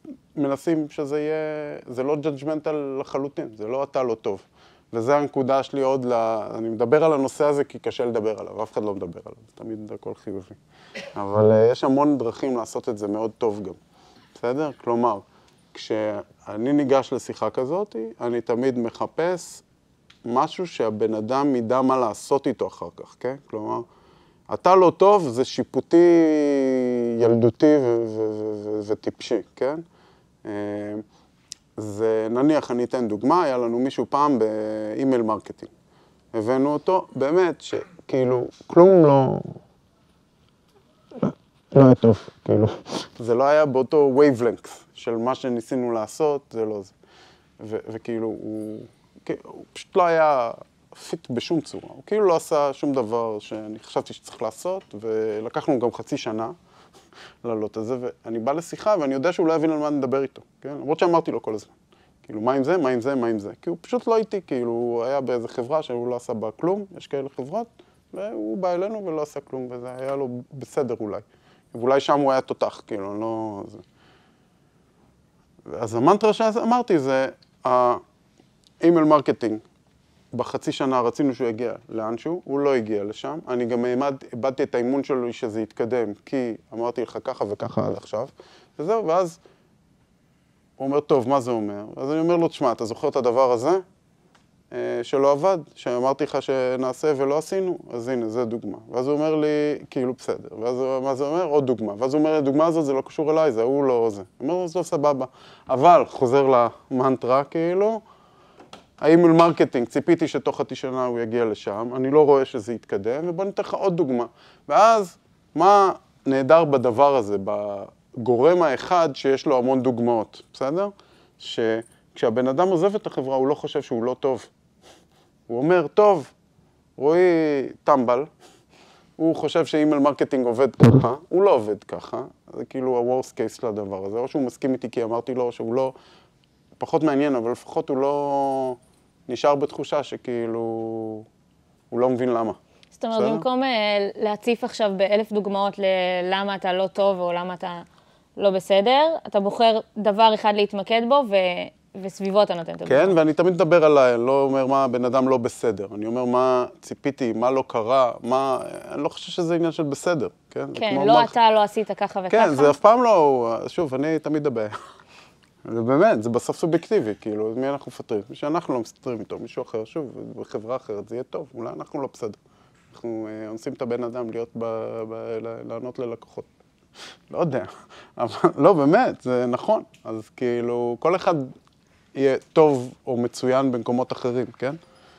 מנסים שזה יהיה, זה לא judgmental לחלוטין, זה לא אתה לא טוב. וזו הנקודה שלי עוד, אני מדבר על הנושא הזה כי קשה לדבר עליו, אף אחד לא מדבר עליו, זה תמיד הכל חיובי. אבל יש המון דרכים לעשות את זה מאוד טוב גם, בסדר? כלומר, כשאני ניגש לשיחה כזאת, אני תמיד מחפש משהו שהבן אדם ידע מה לעשות איתו אחר כך, כן? כלומר, אתה לא טוב, זה שיפוטי ילדותי וטיפשי, כן? זה, נניח, אני אתן דוגמה, היה לנו מישהו פעם באימייל מרקטינג. הבאנו אותו, באמת, שכאילו, כלום לא היה טוב, כאילו. זה לא היה באותו wavelength של מה שניסינו לעשות, זה לא זה. וכאילו, הוא פשוט לא היה פיט בשום צורה. הוא כאילו לא עשה שום דבר שאני חשבתי שצריך לעשות, ולקחנו גם חצי שנה לעלות את זה, ואני בא לשיחה ואני יודע שהוא לא יבין על מה נדבר איתו, כן? למרות שאמרתי לו כל הזמן. כאילו, מה עם זה, מה עם זה, מה עם זה? כי הוא פשוט לא איתי, כאילו, הוא היה באיזה חברה שהוא לא עשה בה כלום, יש כאלה חברות, והוא בא אלינו ולא עשה כלום, וזה היה לו בסדר אולי. ואולי שם הוא היה תותח, כאילו, לא... אז המנטרה שאמרתי זה, האימייל מרקטינג, בחצי שנה רצינו שהוא יגיע לאנשהו, הוא לא הגיע לשם. אני גם איבדתי את האימון שלו שזה יתקדם, כי אמרתי לך ככה וככה עד עכשיו, וזהו, ואז הוא אומר, טוב, מה זה אומר? אז אני אומר לו, תשמע, אתה זוכר את הדבר הזה שלא עבד, שאמרתי לך שנעשה ולא עשינו? אז הנה, זה דוגמה. ואז הוא אומר לי, כאילו, בסדר. ואז מה זה אומר? עוד דוגמה. ואז הוא אומר, הדוגמה הזאת זה לא קשור אליי, זה הוא לא זה. הוא אומר, זה סבבה. אבל, חוזר למנטרה, כאילו, האימייל מרקטינג, ציפיתי שתוך חצי שנה הוא יגיע לשם, אני לא רואה שזה יתקדם, ובוא ניתן לך עוד דוגמה. ואז, מה נהדר בדבר הזה, בגורם האחד שיש לו המון דוגמאות, בסדר? שכשהבן אדם עוזב את החברה, הוא לא חושב שהוא לא טוב. הוא אומר, טוב, רואי טמבל, הוא חושב שאימייל מרקטינג עובד ככה, הוא לא עובד ככה, זה כאילו ה-worst case של הדבר הזה, או שהוא מסכים איתי כי אמרתי לו שהוא לא, פחות מעניין, אבל לפחות הוא לא נשאר בתחושה שכאילו, הוא לא מבין למה. זאת אומרת, במקום להציף עכשיו ב1000 דוגמאות ללמה אתה לא טוב או למה אתה לא בסדר, אתה בוחר דבר אחד להתמקד בו וסביבו אתה נותן את הדוגמאות. כן, ואני תמיד מדבר עליי, אני לא אומר מה בן אדם לא בסדר, אני אומר מה ציפיתי, מה לא קרה, אני לא חושב שזה עניין של בסדר, כן? כן, לא אתה לא עשית ככה וככה. כן, זה אף פעם לא, שוב, אני תמיד הבעיה. זה באמת, זה בסוף סובייקטיבי, כאילו, מי אנחנו מפטרים? מי שאנחנו לא מסתרים איתו, מישהו אחר, שוב, בחברה אחרת זה יהיה טוב, אולי אנחנו לא בסדר. אנחנו אונסים את הבן אדם להיות לענות ללקוחות. לא יודע, אבל לא, באמת, זה נכון. אז כאילו, כל אחד יהיה טוב או מצוין במקומות אחרים, כן?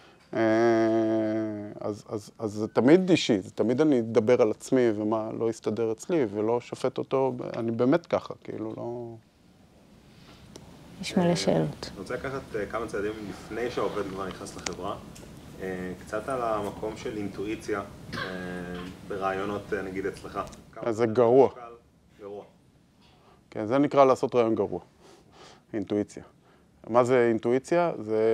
אז זה תמיד אישי, זה תמיד אני אדבר על עצמי ומה לא יסתדר אצלי, ולא שופט אותו, אני באמת ככה, כאילו, לא... יש מלא שאלות. אני רוצה לקחת כמה צעדים לפני שהעובד כבר נכנס לחברה, קצת על המקום של אינטואיציה ברעיונות, נגיד אצלך. זה גרוע. גרוע. כן, זה נקרא לעשות רעיון גרוע. אינטואיציה. מה זה אינטואיציה? זה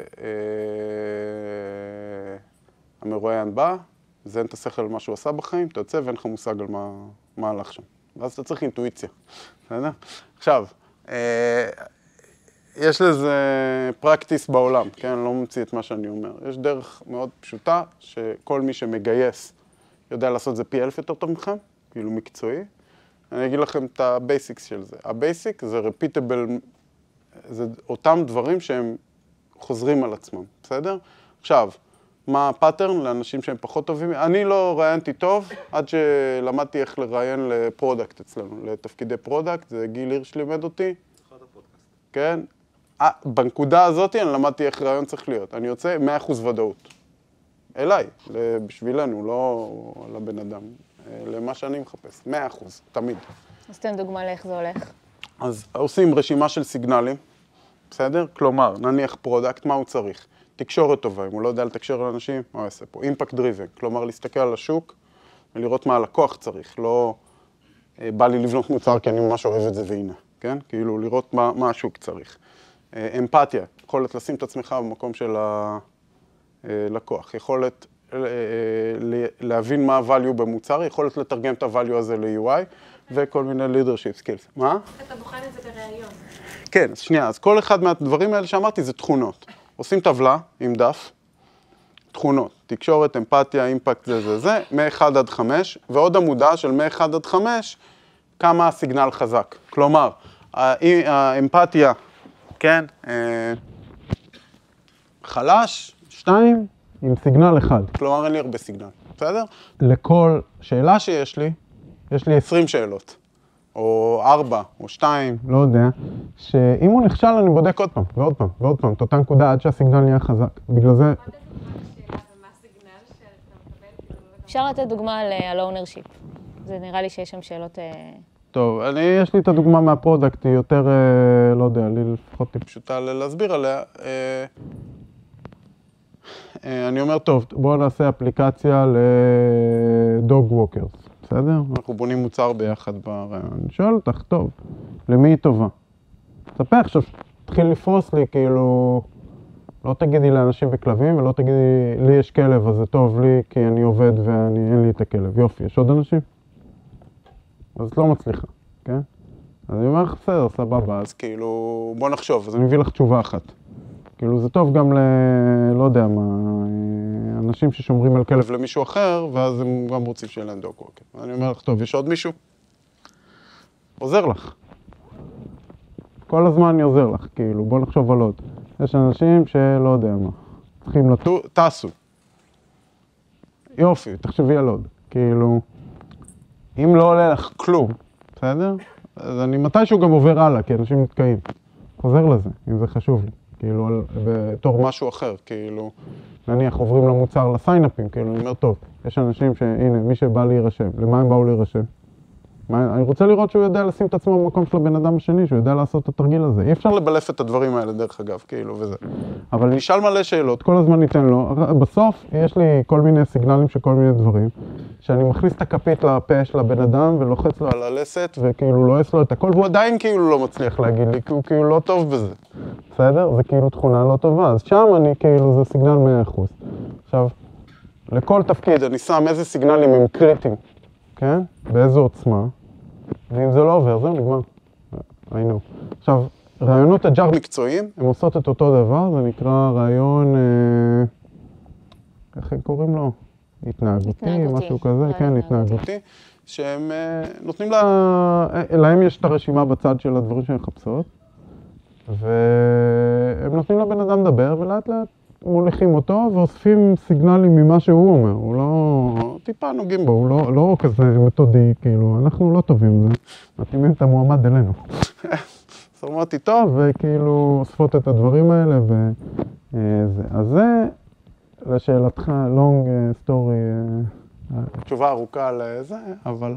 המרואיין בא, זה אין את השכל על מה שהוא עשה בחיים, אתה יוצא ואין לך מושג על מה הלך שם. ואז אתה צריך אינטואיציה. בסדר? עכשיו, יש לזה פרקטיס בעולם, כן? אני לא ממציא את מה שאני אומר. יש דרך מאוד פשוטה שכל מי שמגייס יודע לעשות את זה פי 1000 יותר טוב מכם, כאילו מקצועי. אני אגיד לכם את הבייסיקס של זה. הבייסיק זה repeatable, זה אותם דברים שהם חוזרים על עצמם, בסדר? עכשיו, מה הפאטרן לאנשים שהם פחות טובים? אני לא ראיינתי טוב עד שלמדתי איך לראיין לפרודקט אצלנו, לתפקידי פרודקט, זה גיל הירש לימד אותי. כן? בנקודה הזאת אני למדתי איך רעיון צריך להיות. אני יוצא 100% ודאות. אליי, בשבילנו, לא לבן אדם. למה שאני מחפש. 100%, תמיד. אז תן דוגמה לאיך זה הולך. אז עושים רשימה של סיגנלים, בסדר? כלומר, נניח פרודקט, מה הוא צריך? תקשורת טובה, אם הוא לא יודע לתקשר לאנשים, מה הוא יעשה פה? אימפקט דריבן, כלומר להסתכל על השוק ולראות מה הלקוח צריך, לא בא לי לבנות מוצר כי אני ממש אוהב את זה והנה, כן? כאילו לראות מה השוק צריך. אמפתיה, יכולת לשים את עצמך במקום של הלקוח, יכולת להבין מה ה-value במוצר, יכולת לתרגם את ה-value הזה ל-UI, וכל מיני leadership skills. מה? אתה בוחן את זה בראיון. כן, אז שנייה, אז כל אחד מהדברים האלה שאמרתי זה תכונות. עושים טבלה עם דף, תכונות, תקשורת, אמפתיה, אימפקט, זה, מ-1 עד 5, ועוד עמודה של מ-1 עד 5, כמה הסיגנל חזק. כלומר, האמפתיה, כן, חלש, 2, עם סיגנל 1. כלומר, אין לי הרבה סיגנל, בסדר? לכל שאלה שיש לי 20 שאלות. או 4, או 2, לא יודע, שאם הוא נכשל אני בודק עוד פעם, ועוד פעם, ועוד פעם, את אותה נקודה עד שהסיגנל נהיה חזק. בגלל זה... אפשר לתת דוגמה על ownership. זה נראה לי שיש שם שאלות... טוב, יש לי את הדוגמה מהפרודקט, היא יותר, לא יודע, לי לפחות פשוטה להסביר עליה. אני אומר, טוב, בואו נעשה אפליקציה לדוג ווקרס. בסדר? אנחנו בונים מוצר ביחד ברעיון. אני שואל אותך, טוב, למי היא טובה? תספר עכשיו, תתחיל לפרוס לי, כאילו, לא תגידי לאנשים בכלבים, ולא תגידי, לי יש כלב, אז זה טוב לי, כי אני עובד ואין לי את הכלב. יופי, יש עוד אנשים? אז את לא מצליחה, כן? אז אני אומר לך, בסדר, סבבה, אז כאילו, בוא נחשוב, אז אני מביא לך תשובה אחת. כאילו, זה טוב גם לא יודע מה, אנשים ששומרים על כלב למישהו אחר, ואז הם גם רוצים שיהיה להם דוג ווקר. אני אומר לך, טוב, יש עוד מישהו? עוזר לך. כל הזמן אני עוזר לך, כאילו, בוא נחשוב על עוד. יש אנשים שלא יודע מה, צריכים טסו. יופי, תחשבי על עוד. כאילו, אם לא עולה לך כלום, בסדר? אז אני מתישהו גם עובר הלאה, כי אנשים נתקעים. חוזר לזה, אם זה חשוב לי. כאילו, בתור משהו אחר, כאילו, נניח עוברים למוצר לסיינאפים, כאילו, אני אומר, טוב, יש אנשים שהנה, מי שבא להירשם, למה הם באו להירשם? אני רוצה לראות שהוא יודע לשים את עצמו במקום של הבן אדם השני, שהוא יודע לעשות את התרגיל הזה. אי אפשר לבלף את הדברים האלה, דרך אגב, כאילו, וזה. אבל נשאל מלא שאלות, כל הזמן ניתן לו. בסוף, יש לי כל מיני סיגנלים של כל מיני דברים, שאני מכניס את הכפית לפה של הבן אדם, ולוחץ לו על הלסת, וכאילו לועס לו את הכל, והוא עדיין כאילו לא מצליח להגיד לי, כי הוא כאילו לא טוב בזה. בסדר? זה כאילו תכונה לא טובה. אז שם אני כאילו, זה סיגנל 100%. עכשיו, לכל תפקיד אני שם איזה סיגנלים הם קריטיים, כן? באיזו עוצמה. ואם זה לא עובר, זהו, נגמר. היינו. עכשיו, רעיונות אג'ר מקצועיים, הם עושות את אותו דבר, זה נקרא רעיון, איך הם קוראים לו? התנהגותי, משהו כזה, כן, התנהגותי, שהם נותנים להם יש את הרשימה בצד של הדברים שהם מחפשות, והם נותנים לבן אדם לדבר, ולאט לאט מוליכים אותו ואוספים סיגנלים ממה שהוא אומר. הוא לא... טיפה נוגעים בו, הוא לא כזה מתודי, כאילו, אנחנו לא טובים, מתאימים את המועמד אלינו. אז אמרתי, טוב, וכאילו אוספות את הדברים האלה, וזה. אז זה, לשאלתך, long story, תשובה ארוכה על זה, אבל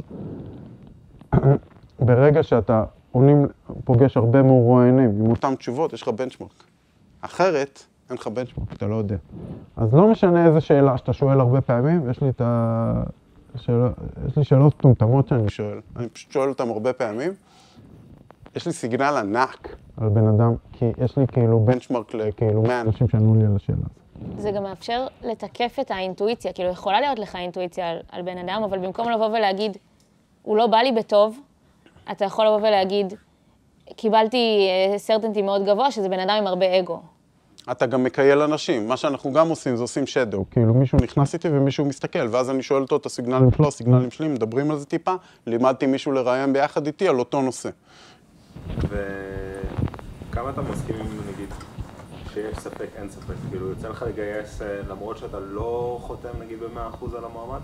ברגע שאתה פוגש הרבה מרואיינים עם אותם תשובות, יש לך בנצ'מרק. אחרת, אין לך בנצ'מרק, אתה לא יודע. אז לא משנה איזה שאלה שאתה שואל הרבה פעמים, יש לי שאלות טומטמות שאני שואל. אני פשוט שואל אותם הרבה פעמים. יש לי סיגנל ענק על בן אדם, כי יש לי כאילו בנצ'מרק לכאילו 100 אנשים שענו לי על השאלה הזאת. זה גם מאפשר לתקף את האינטואיציה, כאילו יכולה להיות לך אינטואיציה על בן אדם, אבל במקום לבוא ולהגיד, הוא לא בא לי בטוב, אתה יכול לבוא ולהגיד, קיבלתי סרטנטי מאוד גבוה, שזה בן אדם עם הרבה אגו. אתה גם מקייל אנשים. מה שאנחנו גם עושים, זה עושים שדו. כאילו מישהו נכנס איתי ומישהו מסתכל, ואז אני שואל אותו את הסיגנלים שלו, הסיגנלים שלי, מדברים על זה טיפה, לימדתי מישהו לראיין ביחד איתי על אותו נושא. וכמה אתה מסכים עם, נגיד, שיש ספק, אין ספק? כאילו, יוצא לך לגייס, למרות שאתה לא חותם, נגיד, ב-100% על המועמד?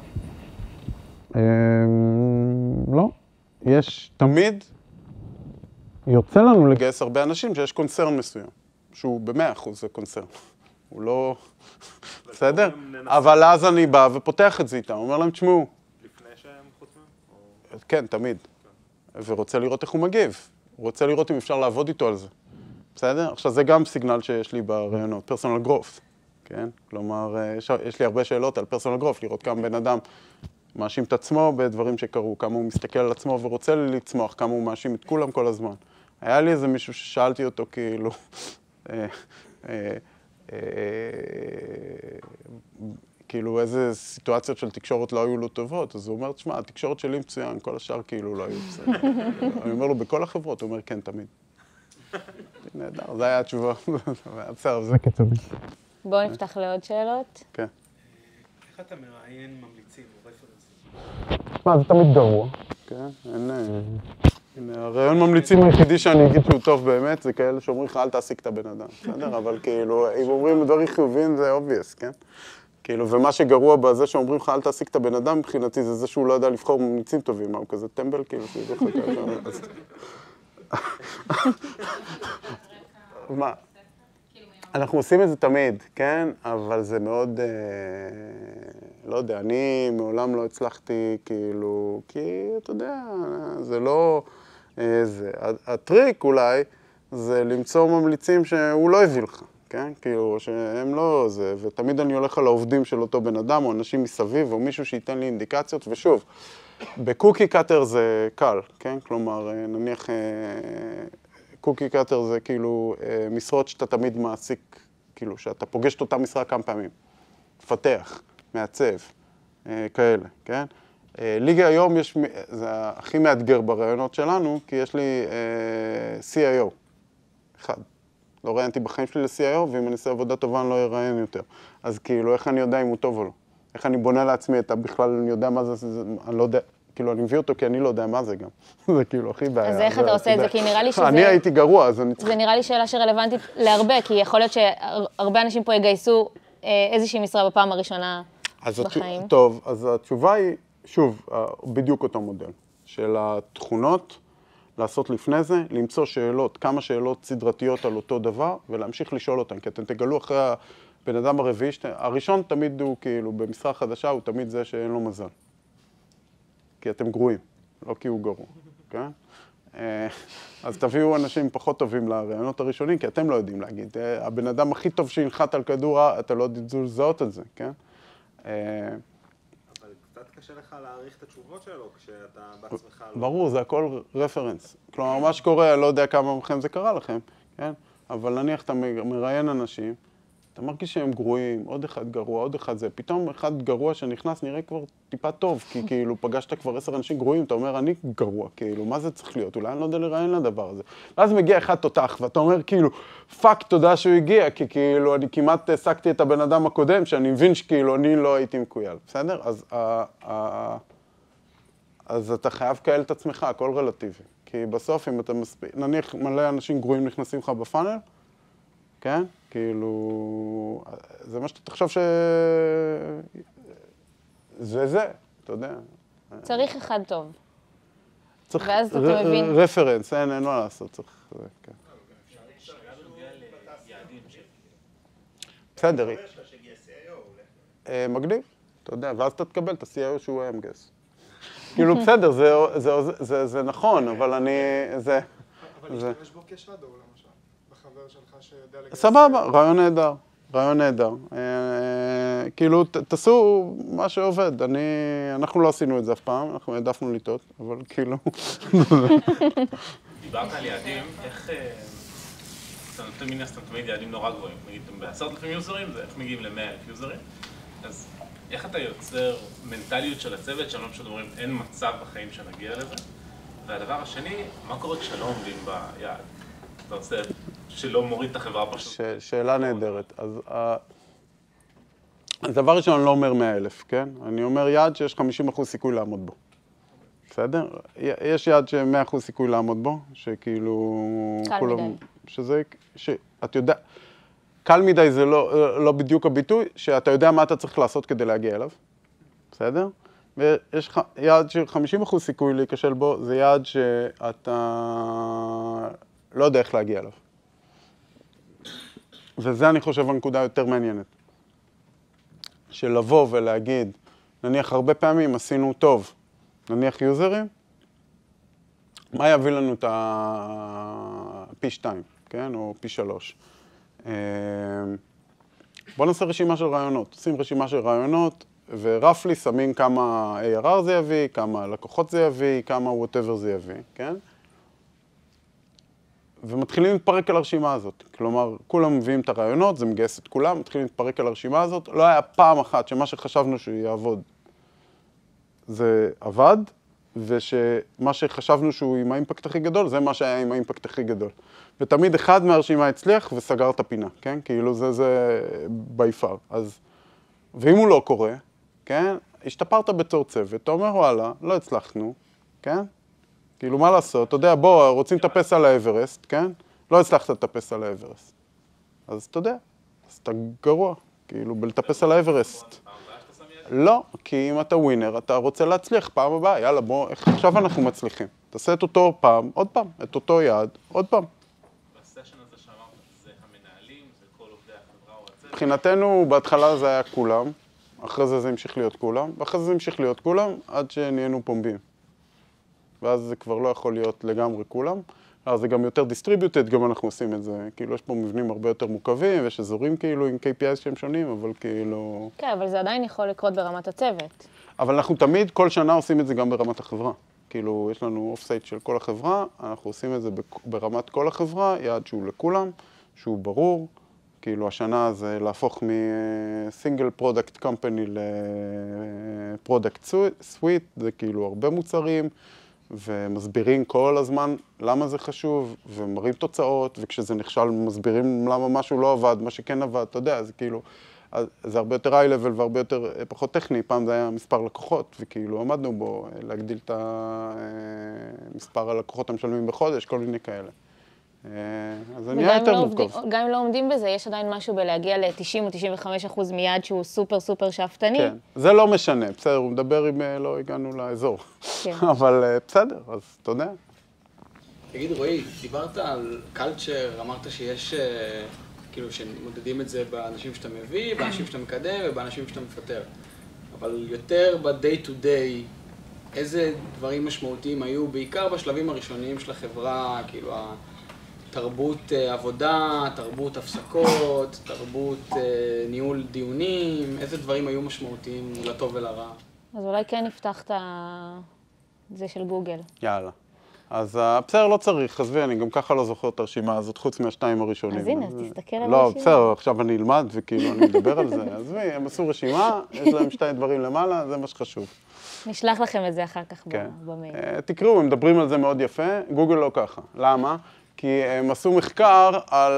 לא. יש תמיד, יוצא לנו לגייס הרבה אנשים שיש קונצרן מסוים. שהוא ב-100% זה קונצרן. הוא לא... בסדר? אבל אז אני בא ופותח את זה איתם, אומר להם, תשמעו. לפני שהם חותמים? כן, תמיד. ורוצה לראות איך הוא מגיב. הוא רוצה לראות אם אפשר לעבוד איתו על זה. בסדר? עכשיו, זה גם סיגנל שיש לי ברעיונות, פרסונל גרוף. כן? כלומר, יש לי הרבה שאלות על פרסונל גרוף, לראות כמה בן אדם מאשים את עצמו בדברים שקרו, כמה הוא מסתכל על עצמו ורוצה לצמוח, כמה הוא מאשים את כולם כל הזמן. היה לי איזה מישהו ששאלתי אותו כאילו, כאילו איזה סיטואציות של תקשורת לא היו לו טובות, אז הוא אומר, תשמע, התקשורת שלי מצוין, כל השאר כאילו לא היו בסדר. אני אומר לו, בכל החברות, הוא אומר, כן, תמיד. נהדר, זו הייתה התשובה. בסדר, זה קיצוני. בואו נפתח לעוד שאלות. כן. איך אתה מראיין ממליצים או רפרנסים? מה, זה תמיד גרוע. כן, הרעיון ממליצים היחידי שאני אגיד שהוא טוב באמת, זה כאלה שאומרים לך, אל תעסיק את הבן אדם, בסדר? אבל כאילו, אם אומרים דברים חיוביים זה obvious, כן? כאילו, ומה שגרוע בזה שאומרים לך, אל תעסיק את הבן אדם, מבחינתי זה זה שהוא לא יודע לבחור ממליצים טובים, מה הוא כזה טמבל, כאילו, שהוא ידע לך ככה. מה? אנחנו עושים את זה תמיד, כן? אבל זה מאוד, לא יודע, אני מעולם לא הצלחתי, כאילו, כי אתה יודע, זה לא, הטריק אולי, זה למצוא ממליצים שהוא לא הביא לך, כן? כאילו, שהם לא זה, ותמיד אני הולך על העובדים של אותו בן אדם, או אנשים מסביב, או מישהו שייתן לי אינדיקציות, ושוב, בקוקי קאטר זה קל, כן? כלומר, נניח, קוקי קאטר זה כאילו משרות שאתה תמיד מעסיק, כאילו שאתה פוגש את אותה משרה כמה פעמים, מפתח, מעצב, כאלה, כן? ליגה היום זה הכי מאתגר ברעיונות שלנו, כי יש לי CIO, אחד. לא ראיינתי בחיים שלי ל-CIO, ואם אני אעשה עבודה טובה אני לא אראיין יותר. אז כאילו, איך אני יודע אם הוא טוב או לא? איך אני בונה לעצמי את בכלל, אני יודע מה זה, אני לא יודע, כאילו, אני מביא אותו כי אני לא יודע מה זה גם. זה כאילו הכי בעיה. אז איך אתה עושה את זה? כי נראה לי שזה... אני הייתי גרוע, אז אני צריך... זה נראה לי שאלה שרלוונטית להרבה, כי יכול להיות שהרבה אנשים פה יגייסו איזושהי משרה בפעם הראשונה בחיים. טוב, אז התשובה היא, שוב, בדיוק אותו מודל, של התכונות, לעשות לפני זה, למצוא שאלות, כמה שאלות סדרתיות על אותו דבר, ולהמשיך לשאול אותן, כי אתם תגלו אחרי הבן אדם הרביעי, הראשון תמיד הוא כאילו, במשרה חדשה, הוא תמיד זה שאין לו מזל. כי אתם גרועים, לא כי הוא גרוע, כן? אז תביאו אנשים פחות טובים לרעיונות הראשונים, כי אתם לא יודעים להגיד. הבן אדם הכי טוב שינחת על כדור, אתה לא יודע לזהות את זה, כן? אבל קצת קשה לך להעריך את התשובות שלו כשאתה בעצמך לא... ברור, זה הכל רפרנס. כלומר, מה שקורה, אני לא יודע כמה מכם זה קרה לכם, כן? אבל נניח אתה מראיין אנשים, אתה מרגיש שהם גרועים, עוד אחד גרוע, עוד אחד זה. פתאום אחד גרוע שנכנס נראה כבר טיפה טוב, כי כאילו פגשת כבר 10 אנשים גרועים, אתה אומר, אני גרוע, כאילו, מה זה צריך להיות? אולי אני לא יודע לראיין לדבר הזה. ואז מגיע אחד תותח, ואתה אומר, כאילו, פאק, תודה שהוא הגיע, כי כאילו, אני כמעט העסקתי את הבן אדם הקודם, שאני מבין שכאילו, אני לא הייתי מקוייל, בסדר? אז אתה חייב כאל את עצמך, הכל רלטיבי. כי בסוף, אם אתה מספיק, נניח מלא אנשים גרועים נכנסים לך בפאנל, כן? כאילו, זה מה שאתה תחשוב זה, אתה יודע. צריך אחד טוב. צריך ואז אתה מבין. רפרנס, אין מה לעשות, צריך, כן. בסדר. מגניב, אתה יודע, ואז אתה תקבל את ה-CIO שהוא MGS. כאילו, בסדר, זה נכון, אבל אני, זה... אבל להשתמש בו כשאדו, למשל, בחבר שלך שיודע לגייס... סבבה, רעיון נהדר, רעיון נהדר. כאילו, תעשו מה שעובד. אנחנו לא עשינו את זה אף פעם, אנחנו העדפנו לטעות, אבל כאילו... דיברת על יעדים, איך... אתה נותן מן הסתם תמיד יעדים נורא גבוהים. נגיד, ב10,000 יוזרים, זה איך מגיעים ל100,000 יוזרים. אז איך אתה יוצר מנטליות של הצוות, שאני לא פשוט אומרים, אין מצב בחיים שנגיע לזה? והדבר השני, מה קורה כשלא עומדים ביעד? אתה עושה שלא מוריד את החברה פשוט. שאלה נהדרת. אז דבר ראשון, אני לא אומר 100,000, כן? אני אומר יעד שיש 50% סיכוי לעמוד בו. בסדר? יש יעד ש100% סיכוי לעמוד בו, שכאילו... קל מדי. שזה, שאת יודע... קל מדי זה לא בדיוק הביטוי, שאתה יודע מה אתה צריך לעשות כדי להגיע אליו. בסדר? ויש יעד של 50% סיכוי להיכשל בו, זה יעד שאתה לא יודע איך להגיע אליו. וזה אני חושב הנקודה יותר מעניינת. של לבוא ולהגיד, נניח הרבה פעמים עשינו טוב, נניח יוזרים, מה יביא לנו את פי 2, כן? או פי 3. בוא נעשה רשימה של רעיונות. עושים רשימה של רעיונות, ורפלי שמים כמה ARR זה יביא, כמה לקוחות זה יביא, כמה whatever זה יביא, כן? ומתחילים להתפרק על הרשימה הזאת. כלומר, כולם מביאים את הרעיונות, זה מגייס את כולם, מתחילים להתפרק על הרשימה הזאת. לא היה פעם אחת שמה שחשבנו שהוא יעבוד, זה עבד, ושמה שחשבנו שהוא עם האימפקט הכי גדול, זה מה שהיה עם האימפקט הכי גדול. ותמיד אחד מהרשימה הצליח וסגר את הפינה, כן? כאילו זה by far. אז, ואם הוא לא קורה, כן? השתפרת בתור צוות, אתה אומר, וואלה, לא הצלחנו, כן? כאילו, מה לעשות? אתה יודע, בוא, רוצים לטפס על האברסט, כן? לא הצלחת לטפס על האברסט. אז אתה יודע, אז אתה גרוע, כאילו, בלטפס על האברסט. לא, כי אם אתה ווינר, אתה רוצה להצליח פעם הבאה. יאללה, בוא, עכשיו אנחנו מצליחים. תעשה את אותו פעם, עוד פעם, את אותו יעד, עוד פעם. בסשן הזה שאמרת, זה המנהלים, זה כל עובדי החברה או הצוות? מבחינתנו, בהתחלה זה היה כולם, אחרי זה המשיך להיות כולם, ואחרי זה המשיך להיות כולם, עד שנהיינו פומביים. ואז זה כבר לא יכול להיות לגמרי כולם. אז זה גם יותר distributed, גם אנחנו עושים את זה. כאילו, יש פה מבנים הרבה יותר מורכבים, יש אזורים כאילו עם KPIs שהם שונים, אבל כאילו... כן, אבל זה עדיין יכול לקרות ברמת הצוות. אבל אנחנו תמיד, כל שנה עושים את זה גם ברמת החברה. כאילו, יש לנו אוף-סייט של כל החברה, אנחנו עושים את זה ברמת כל החברה, יעד שהוא לכולם, שהוא ברור. כאילו, השנה זה להפוך מ-single product company ל-product suite, זה כאילו הרבה מוצרים, ומסבירים כל הזמן למה זה חשוב, ומראים תוצאות, וכשזה נכשל מסבירים למה משהו לא עבד, מה שכן עבד, אתה יודע, זה כאילו, זה הרבה יותר high level והרבה יותר פחות טכני, פעם זה היה מספר לקוחות, וכאילו עמדנו בו להגדיל את מספר הלקוחות המשלמים בחודש, כל מיני כאלה. אז זה נהיה יותר מורכב. גם אם לא עומדים בזה, יש עדיין משהו בלהגיע ל-90 או 95% מיעד שהוא סופר סופר שאפתני. כן, זה לא משנה, בסדר, הוא מדבר אם לא הגענו לאזור. כן. אבל בסדר, אז אתה יודע. תגיד, רועי, דיברת על קלצ'ר, אמרת שיש, כאילו, שמודדים את זה באנשים שאתה מביא, באנשים שאתה מקדם ובאנשים שאתה מפטר. אבל יותר ב-day to day, איזה דברים משמעותיים היו, בעיקר בשלבים הראשוניים של החברה, כאילו, תרבות עבודה, תרבות הפסקות, תרבות ניהול דיונים, איזה דברים היו משמעותיים לטוב ולרע? אז אולי כן נפתח את זה של גוגל. יאללה. אז בסדר, לא צריך, עזבי, אני גם ככה לא זוכר את הרשימה הזאת, חוץ מהשתיים הראשונים. אז הנה, אז תסתכל על לא, הרשימה. בסדר, עכשיו אני אלמד וכאילו אני מדבר על זה. עזבי, הם עשו רשימה, יש להם שתי דברים למעלה, זה מה שחשוב. נשלח לכם את זה אחר כך כן. במייל. תקראו, הם מדברים על זה מאוד יפה, גוגל לא ככה. למה? כי הם עשו מחקר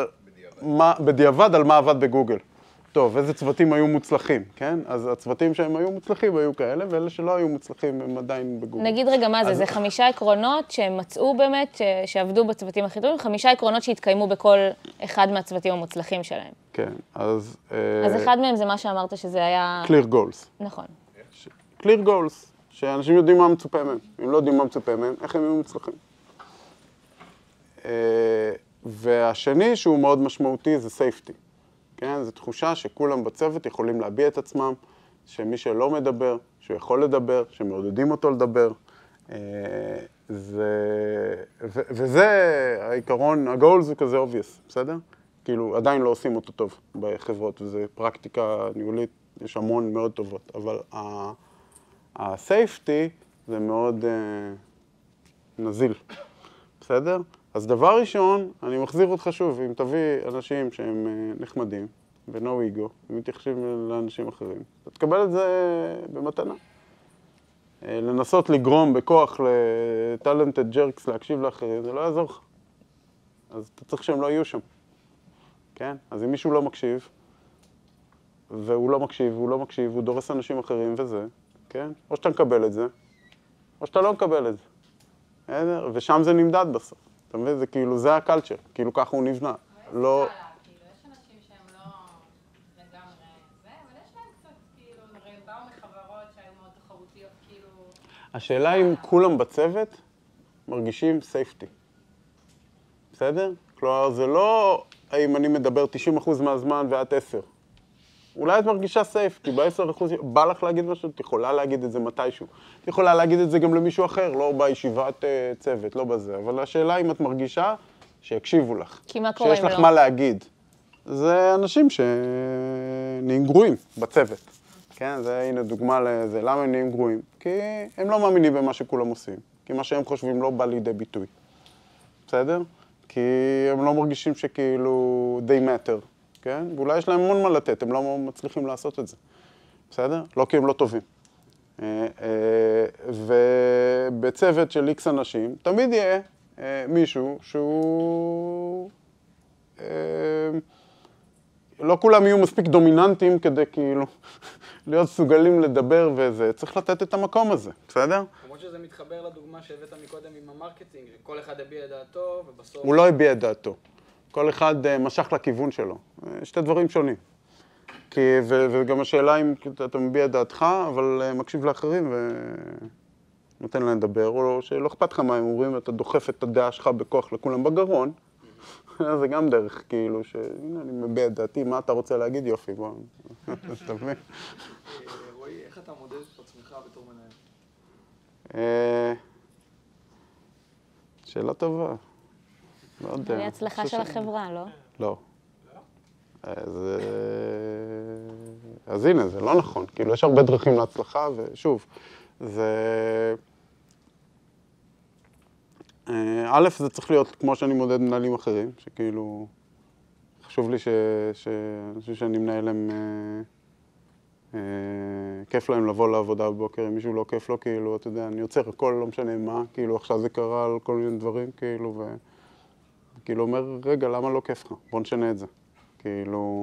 בדיעבד על מה עבד בגוגל. טוב, איזה צוותים היו מוצלחים, כן? אז הצוותים שהם היו מוצלחים היו כאלה, ואלה שלא היו מוצלחים הם עדיין בגוגל. נגיד רגע מה זה, זה 5 עקרונות שהם מצאו באמת, שעבדו בצוותים הכי טובים, 5 עקרונות שהתקיימו בכל אחד מהצוותים המוצלחים שלהם. כן, אז... אז אחד מהם זה מה שאמרת שזה היה... clear goals. נכון. clear goals, שאנשים יודעים מה מצופה מהם. אם לא יודעים מה מצופה מהם, איך הם יהיו מוצלחים? והשני שהוא מאוד משמעותי זה safety. כן, זו תחושה שכולם בצוות יכולים להביע את עצמם, שמי שלא מדבר, שהוא יכול לדבר, שמעודדים אותו לדבר. וזה העיקרון, הגול זה כזה obvious, בסדר? כאילו, עדיין לא עושים אותו טוב בחברות, וזו פרקטיקה ניהולית, יש המון מאוד טובות, אבל ה-safety זה מאוד נזיל, בסדר? אז דבר ראשון, אני מחזיר אותך שוב, אם תביא אנשים שהם נחמדים, ו-no ego, ומתייחסים לאנשים אחרים, אתה תקבל את זה במתנה. לנסות לגרום בכוח ל-talented jerks להקשיב לאחרים, זה לא יעזור לך. אז אתה צריך שהם לא יהיו שם. כן? אז אם מישהו לא מקשיב, והוא לא מקשיב, והוא לא מקשיב, הוא דורס אנשים אחרים וזה, כן? או שאתה מקבל את זה, או שאתה לא מקבל את זה. ושם זה נמדד בסוף. אתה מבין? זה כאילו, זה הקלצ'ר, כאילו ככה הוא נבנה. לא... כאילו, יש אנשים שהם לא לגמרי זה, אבל יש להם קצת, כאילו, הרי באו מחברות שהיו מאוד תחרותיות, כאילו... השאלה אם כולם בצוות מרגישים safety. בסדר? כלומר, זה לא האם אני מדבר 90% מהזמן ואת 10. אולי את מרגישה סייף, כי ב10% בא לך להגיד משהו, את יכולה להגיד את זה מתישהו. את יכולה להגיד את זה גם למישהו אחר, לא בישיבת צוות, לא בזה. אבל השאלה אם את מרגישה שיקשיבו לך. כי מה קורה אם לא? שיש לך מה להגיד. זה אנשים שנהיים גרועים בצוות. כן, זה הנה דוגמה לזה. למה הם נהיים גרועים? כי הם לא מאמינים במה שכולם עושים. כי מה שהם חושבים לא בא לידי ביטוי. בסדר? כי הם לא מרגישים שכאילו they matter, כן? ואולי יש להם המון מה לתת, הם לא מצליחים לעשות את זה, בסדר? לא כי הם לא טובים. ובצוות של X אנשים, תמיד יהיה מישהו שהוא... לא כולם יהיו מספיק דומיננטיים כדי כאילו להיות סוגלים לדבר וזה, צריך לתת את המקום הזה, בסדר? למרות שזה מתחבר לדוגמה שהבאת מקודם עם המרקטינג, כל אחד הביע את דעתו ובסוף... הוא לא הביע את דעתו, כל אחד משך לכיוון שלו, שתי דברים שונים. וגם השאלה אם אתה מביע את דעתך, אבל מקשיב לאחרים ונותן להם לדבר, או שלא אכפת לך מה הם אומרים, ואתה דוחף את הדעה שלך בכוח לכולם בגרון, זה גם דרך, כאילו, שהנה, אני מביע את דעתי, מה אתה רוצה להגיד? יופי, בוא, אתה מבין? רועי, איך אתה מודד את עצמך בתור מנהל? שאלה טובה. לא יודע. זה הצלחה של החברה, לא? לא. אז הנה, זה לא נכון. כאילו, יש הרבה דרכים להצלחה, ושוב, זה... א', זה צריך להיות כמו שאני מודד מנהלים אחרים, שכאילו, חשוב לי שאני מנהל להם, כיף להם לבוא לעבודה בבוקר, אם מישהו לא כיף לו, כאילו, אתה יודע, אני יוצר הכל, לא משנה מה, כאילו, עכשיו זה קרה על כל מיני דברים, כאילו, וכאילו אומר, רגע, למה לא כיף לך? בוא נשנה את זה. כאילו,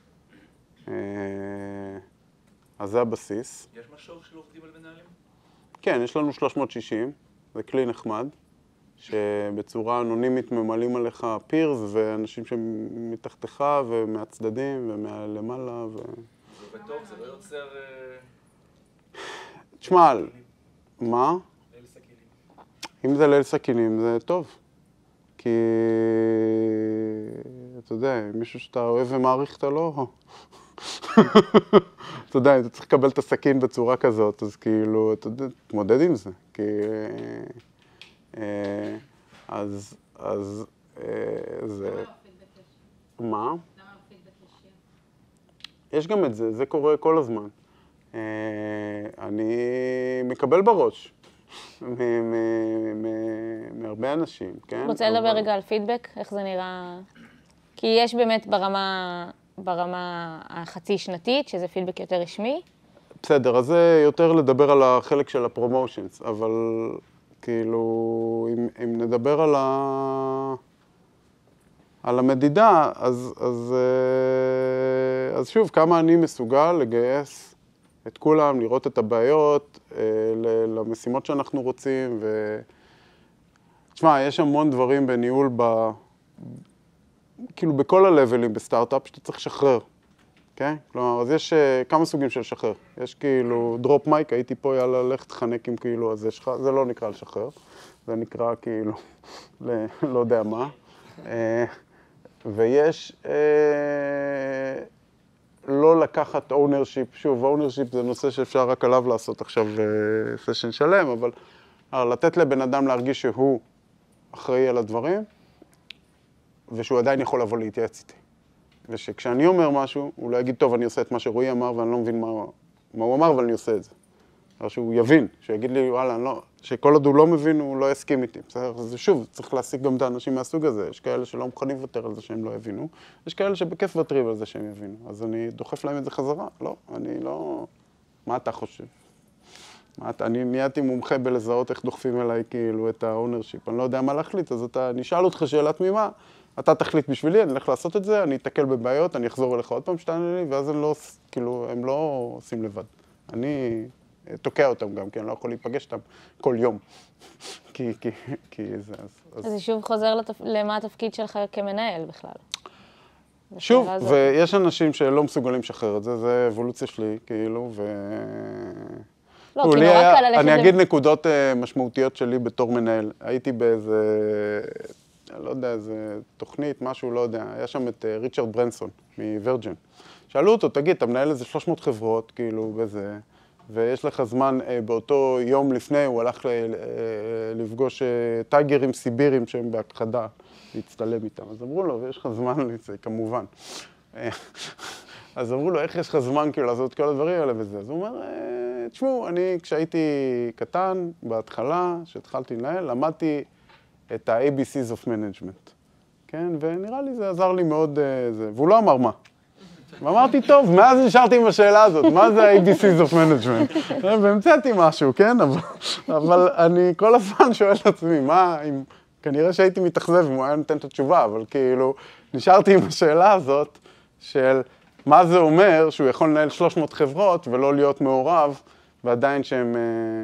אז זה הבסיס. יש משהו של עובדים על מנהלים? כן, יש לנו 360, זה כלי נחמד. שבצורה אנונימית ממלאים עליך פירס ואנשים שמתחתיך ומהצדדים ומלמעלה זה בטוב, זה לא יוצר... תשמע, מה? ליל סכינים. אם זה ליל סכינים זה טוב. כי, אתה יודע, מישהו שאתה אוהב ומעריך אתה לא... אתה יודע, אתה צריך לקבל את הסכין בצורה כזאת, אז כאילו, אתה יודע, תתמודד עם זה. כי... אז זה... מה? למה הפידבק ישיר? יש גם את זה, זה קורה כל הזמן. אני מקבל בראש מהרבה אנשים, כן? רוצה לדבר רגע על פידבק? איך זה נראה? כי יש באמת ברמה החצי שנתית, שזה פידבק יותר רשמי. בסדר, אז זה יותר לדבר על החלק של הפרומושנס, אבל... כאילו, אם נדבר על המדידה, אז שוב, כמה אני מסוגל לגייס את כולם, לראות את הבעיות, למשימות שאנחנו רוצים, תשמע, יש המון דברים בניהול, כאילו בכל הלבלים בסטארט-אפ שאתה צריך לשחרר, כן? כלומר, אז יש כמה סוגים של לשחרר. יש כאילו דרופ מייק, הייתי פה, יאללה, לך תחנק עם כאילו הזה שלך, זה לא נקרא לשחרר, זה נקרא כאילו, לא יודע מה. ויש לא לקחת ownership, שוב, ownership זה נושא שאפשר רק עליו לעשות עכשיו סשן שלם, אבל לתת לבן אדם להרגיש שהוא אחראי על הדברים, ושהוא עדיין יכול לבוא להתייעץ איתי. ושכשאני אומר משהו, הוא לא יגיד, טוב, אני עושה את מה שרועי אמר, ואני לא מבין מה הוא אמר, אבל אני עושה את זה. אבל שהוא יבין, שהוא יגיד לי, וואלה, לא, שכל עוד הוא לא מבין, הוא לא יסכים איתי. בסדר? אז שוב, צריך להשיג גם את האנשים מהסוג הזה. יש כאלה שלא מוכנים לוותר על זה שהם לא הבינו, יש כאלה שבכיף ותרים על זה שהם יבינו. אז אני דוחף להם את זה חזרה. לא, אני לא... מה אתה חושב? אני נהייתי מומחה בלזהות איך דוחפים אליי כאילו את ה-ownership. אני לא יודע מה להחליט, אז אני אשאל אותך שאלה תמימה, אתה תחליט בשבילי, אני אלך לעשות את זה, אני אתקל בבעיות, אני אחזור אליך עוד פעם שתענה לי, ואז הם לא, כאילו, הם לא עושים לבד. אני תוקע אותם גם, כי אני לא יכול להיפגש אותם כל יום. כי זה... אז זה שוב חוזר למה התפקיד שלך כמנהל בכלל. שוב, ויש אנשים שלא מסוגלים לשחרר את זה, זה אבולוציה שלי, כאילו, לא, כי נורא קל ללכת... אני אגיד נקודות משמעותיות שלי בתור מנהל. הייתי באיזה, לא יודע, איזה תוכנית, משהו, לא יודע. היה שם את ריצ'רד ברנסון מווירג'ן. שאלו אותו, תגיד, אתה מנהל איזה 300 חברות, כאילו, בזה, ויש לך זמן, באותו יום לפני, הוא הלך לפגוש טייגרים סיבירים שהם בהכחדה, להצטלם איתם. אז אמרו לו, ויש לך זמן לזה, כמובן. אז אמרו לו, איך יש לך זמן כאילו לעשות את כל הדברים האלה וזה? אז הוא אומר, תשמעו, אני כשהייתי קטן, בהתחלה, כשהתחלתי לנהל, למדתי את ה-ABCs of Management. כן? ונראה לי זה עזר לי מאוד, והוא לא אמר מה. ואמרתי, טוב, מאז נשארתי עם השאלה הזאת, מה זה ה-ABCs of Management? והמצאתי משהו, כן? אבל אני כל הזמן שואל את עצמי, מה, אם... כנראה שהייתי מתאכזב אם הוא היה נותן את התשובה, אבל כאילו, נשארתי עם השאלה הזאת של מה זה אומר שהוא יכול לנהל 300 חברות ולא להיות מעורב, ועדיין שהם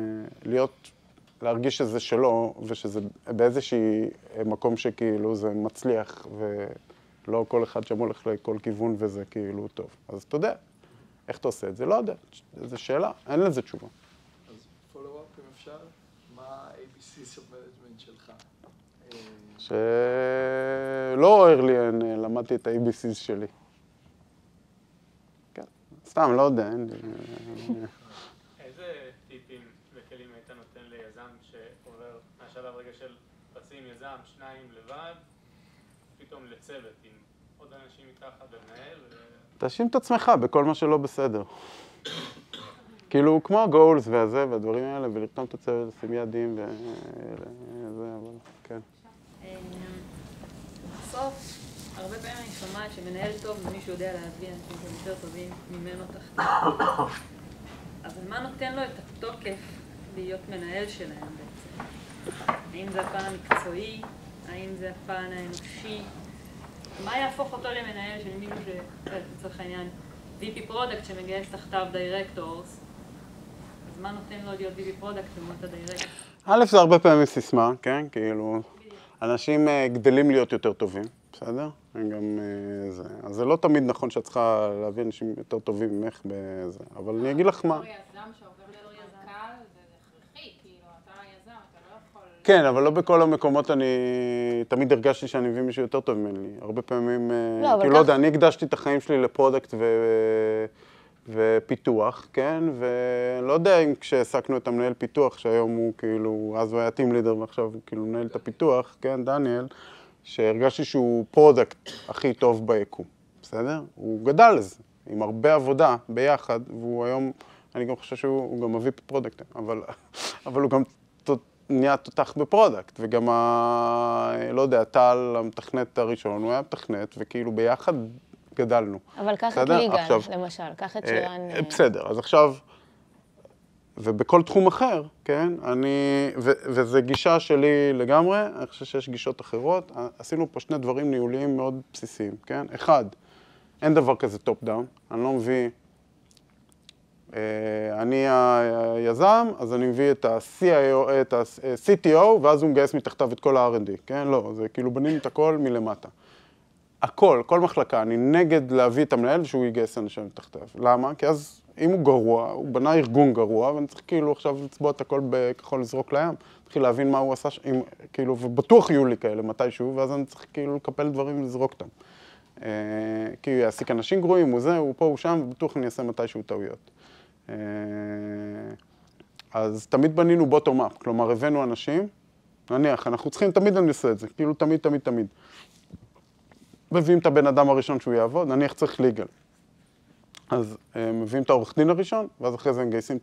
להרגיש שזה שלו, ושזה באיזשהי מקום שכאילו זה מצליח, ולא כל אחד שם הולך לכל כיוון וזה כאילו טוב. אז אתה יודע, איך אתה עושה את זה? לא יודע, זו שאלה, אין לזה תשובה. אז פולו-אפ אם אפשר, מה ה-ABCs of Management שלך? שלא early למדתי את ה-ABCs שלי. כן, סתם, לא יודע, אין לי... איזה טיפים וכלים היית נותן ליזם שעובר מהשלב רגע של רצים יזם, שניים לבד, פתאום לצוות עם עוד אנשים מתחת ומנהל? תאשים את עצמך בכל מה שלא בסדר. כאילו, כמו ה-goals והזה והדברים האלה, ולרתום את הצוות, לשים יעדים וזה, אבל כן. בסוף, הרבה פעמים אני שומעת שמנהל טוב זה מישהו יודע להביא אנשים שהם יותר טובים ממנו תחתיו. אבל מה נותן לו את התוקף להיות מנהל שלהם בעצם? האם זה הפן המקצועי? האם זה הפן האנושי? מה יהפוך אותו למנהל של מישהו שצריך העניין VP פרודקט שמגייס תחתיו דירקטורס? אז מה נותן לו להיות VP פרודקט לעומת הדירקטור? א', זה הרבה פעמים סיסמה, כן? כאילו, אנשים גדלים להיות יותר טובים, בסדר? גם זה. אז זה לא תמיד נכון שאת צריכה להביא אנשים יותר טובים ממך בזה, אבל אני אגיד לך מה... יזם שעובר בתור יזם, זה הכרחי, כאילו, אתה יזם, אתה לא יכול... כן, אבל לא בכל המקומות אני תמיד הרגשתי שאני מביא מישהו יותר טוב ממני. הרבה פעמים, כאילו, לא יודע, אני הקדשתי את החיים שלי לפרודקט ופיתוח, כן? ולא יודע אם כשהעסקנו את המנהל פיתוח, שהיום הוא כאילו, אז הוא היה טים לידר ועכשיו כאילו מנהל את הפיתוח, כן, דניאל, שהרגשתי שהוא פרודקט הכי טוב ביקום, בסדר? הוא גדל לזה, עם הרבה עבודה ביחד, והוא היום, אני גם חושב שהוא גם מביא פרודקט, אבל הוא גם נהיה תותח בפרודקט, וגם לא יודע, טל, המתכנת הראשון, הוא היה מתכנת, וכאילו ביחד גדלנו. אבל קח את ליגה, למשל, קח את שירן... בסדר, אז עכשיו, ובכל תחום אחר, כן, וזו גישה שלי לגמרי, אני חושב שיש גישות אחרות, עשינו פה שני דברים ניהוליים מאוד בסיסיים, כן? אחד, אין דבר כזה טופ דאון, אני לא מביא, אני היזם, אז אני מביא את ה-CTO, ואז הוא מגייס מתחתיו את כל ה-R&D, כן? לא, זה כאילו בנים את הכל מלמטה. הכל, כל מחלקה, אני נגד להביא את המנהל שהוא יגייס אנשים מתחתיו. למה? כי אז אם הוא גרוע, הוא בנה ארגון גרוע, ואני צריך כאילו עכשיו לצבוע את הכל בכחול לזרוק לים, צריך להבין מה הוא עשה, כאילו, ובטוח יהיו לי כאלה מתישהו, ואז אני צריך כאילו לקפל דברים ולזרוק אותם. כי הוא יעסיק אנשים גרועים, הוא זה, הוא פה, הוא שם, ובטוח אני אעשה מתישהו טעויות. אז תמיד בנינו בוטום-אפ, כלומר, הבאנו אנשים, נניח, אנחנו צריכים, תמיד אני עושה את זה, כאילו תמיד, תמיד, תמיד. מביאים את הבן אדם הראשון שהוא יעבוד, נניח צריך ליגל. אז מביאים את העורך דין הראשון, ואז אחרי זה מגייסים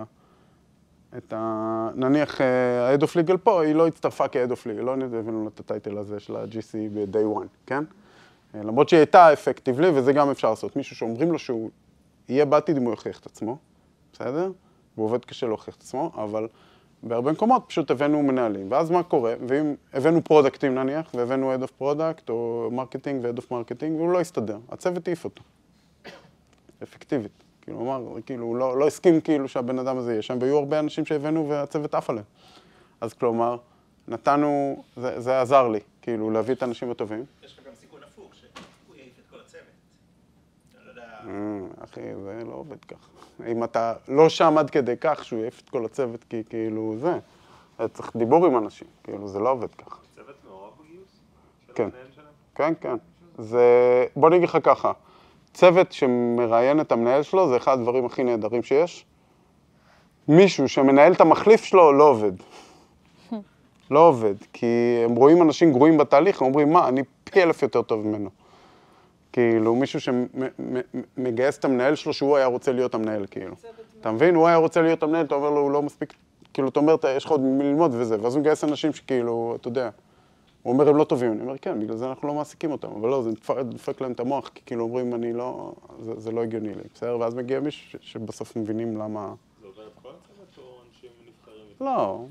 נניח ה-Head of Legal פה, היא לא הצטרפה כ-Head of Legal, לא הבאנו את הטייטל הזה של ה-GC ב-Day 1, כן? למרות שהיא הייתה אפקטיבלי, וזה גם אפשר לעשות. מישהו שאומרים לו שהוא יהיה בעתיד אם הוא יוכיח את עצמו, בסדר? הוא עובד קשה להוכיח את עצמו, אבל בהרבה מקומות פשוט הבאנו מנהלים. ואז מה קורה? ואם הבאנו פרודקטים נניח, והבאנו Head of Product או מרקטינג ו-Head of Marketing, והוא לא הסתדר, הצוות העיף אותו. אפקטיבית. כאילו, הוא אמר, כאילו, הוא לא הסכים כאילו שהבן אדם הזה יהיה שם, והיו הרבה אנשים שהבאנו והצוות עף עליהם. אז כלומר, נתנו, זה עזר לי, כאילו, להביא את האנשים הטובים. יש לך גם סיכון הפוך, שהוא יעיף את כל הצוות. אני לא יודע... אחי, זה לא עובד כך. אם אתה לא שם עד כדי כך, שהוא יעיף את כל הצוות, כי כאילו זה, צריך דיבור עם אנשים, כאילו, זה לא עובד כך. צוות מעורב בגיוס? כן. כן, כן. בוא נגיד לך ככה. צוות שמראיין את המנהל שלו, זה אחד הדברים הכי נהדרים שיש. מישהו שמנהל את המחליף שלו, לא עובד. לא עובד, כי הם רואים אנשים גרועים בתהליך, הם אומרים, מה, אני פי אלף יותר טוב ממנו. כאילו, מישהו שמגייס את המנהל שלו, שהוא היה רוצה להיות המנהל, כאילו. אתה מבין? הוא היה רוצה להיות המנהל, אתה אומר לו, הוא לא מספיק, כאילו, אתה אומר, יש לך עוד מי ללמוד וזה, ואז הוא מגייס אנשים שכאילו, אתה יודע, הוא אומר, הם לא טובים. אני אומר, כן, בגלל זה אנחנו לא מעסיקים אותם. אבל לא, זה דופק להם את המוח, כי כאילו אומרים, אני לא, זה לא הגיוני לי. בסדר? ואז מגיע מישהו שבסוף מבינים למה... זה עובר את כל הצוות או אנשים נבחרים? לא.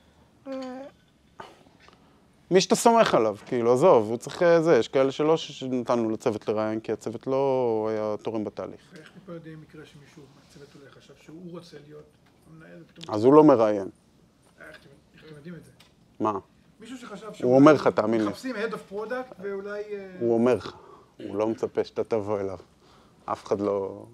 מי שאתה סומך עליו, כאילו, עזוב, הוא צריך זה. יש כאלה שלא שנתנו לצוות לראיין, כי הצוות לא היה תורם בתהליך. ואיך מפה יודעים מקרה שמישהו מהצוות אולי חשב שהוא רוצה להיות המנהל ופתאום... אז הוא לא מראיין. איך אתם יודעים את זה? מה? מישהו שחשב הוא אומר לך, תאמין לי. מחפשים Head of Product ואולי... הוא אומר לך, הוא לא מצפה שאתה תבוא אליו. אף אחד לא...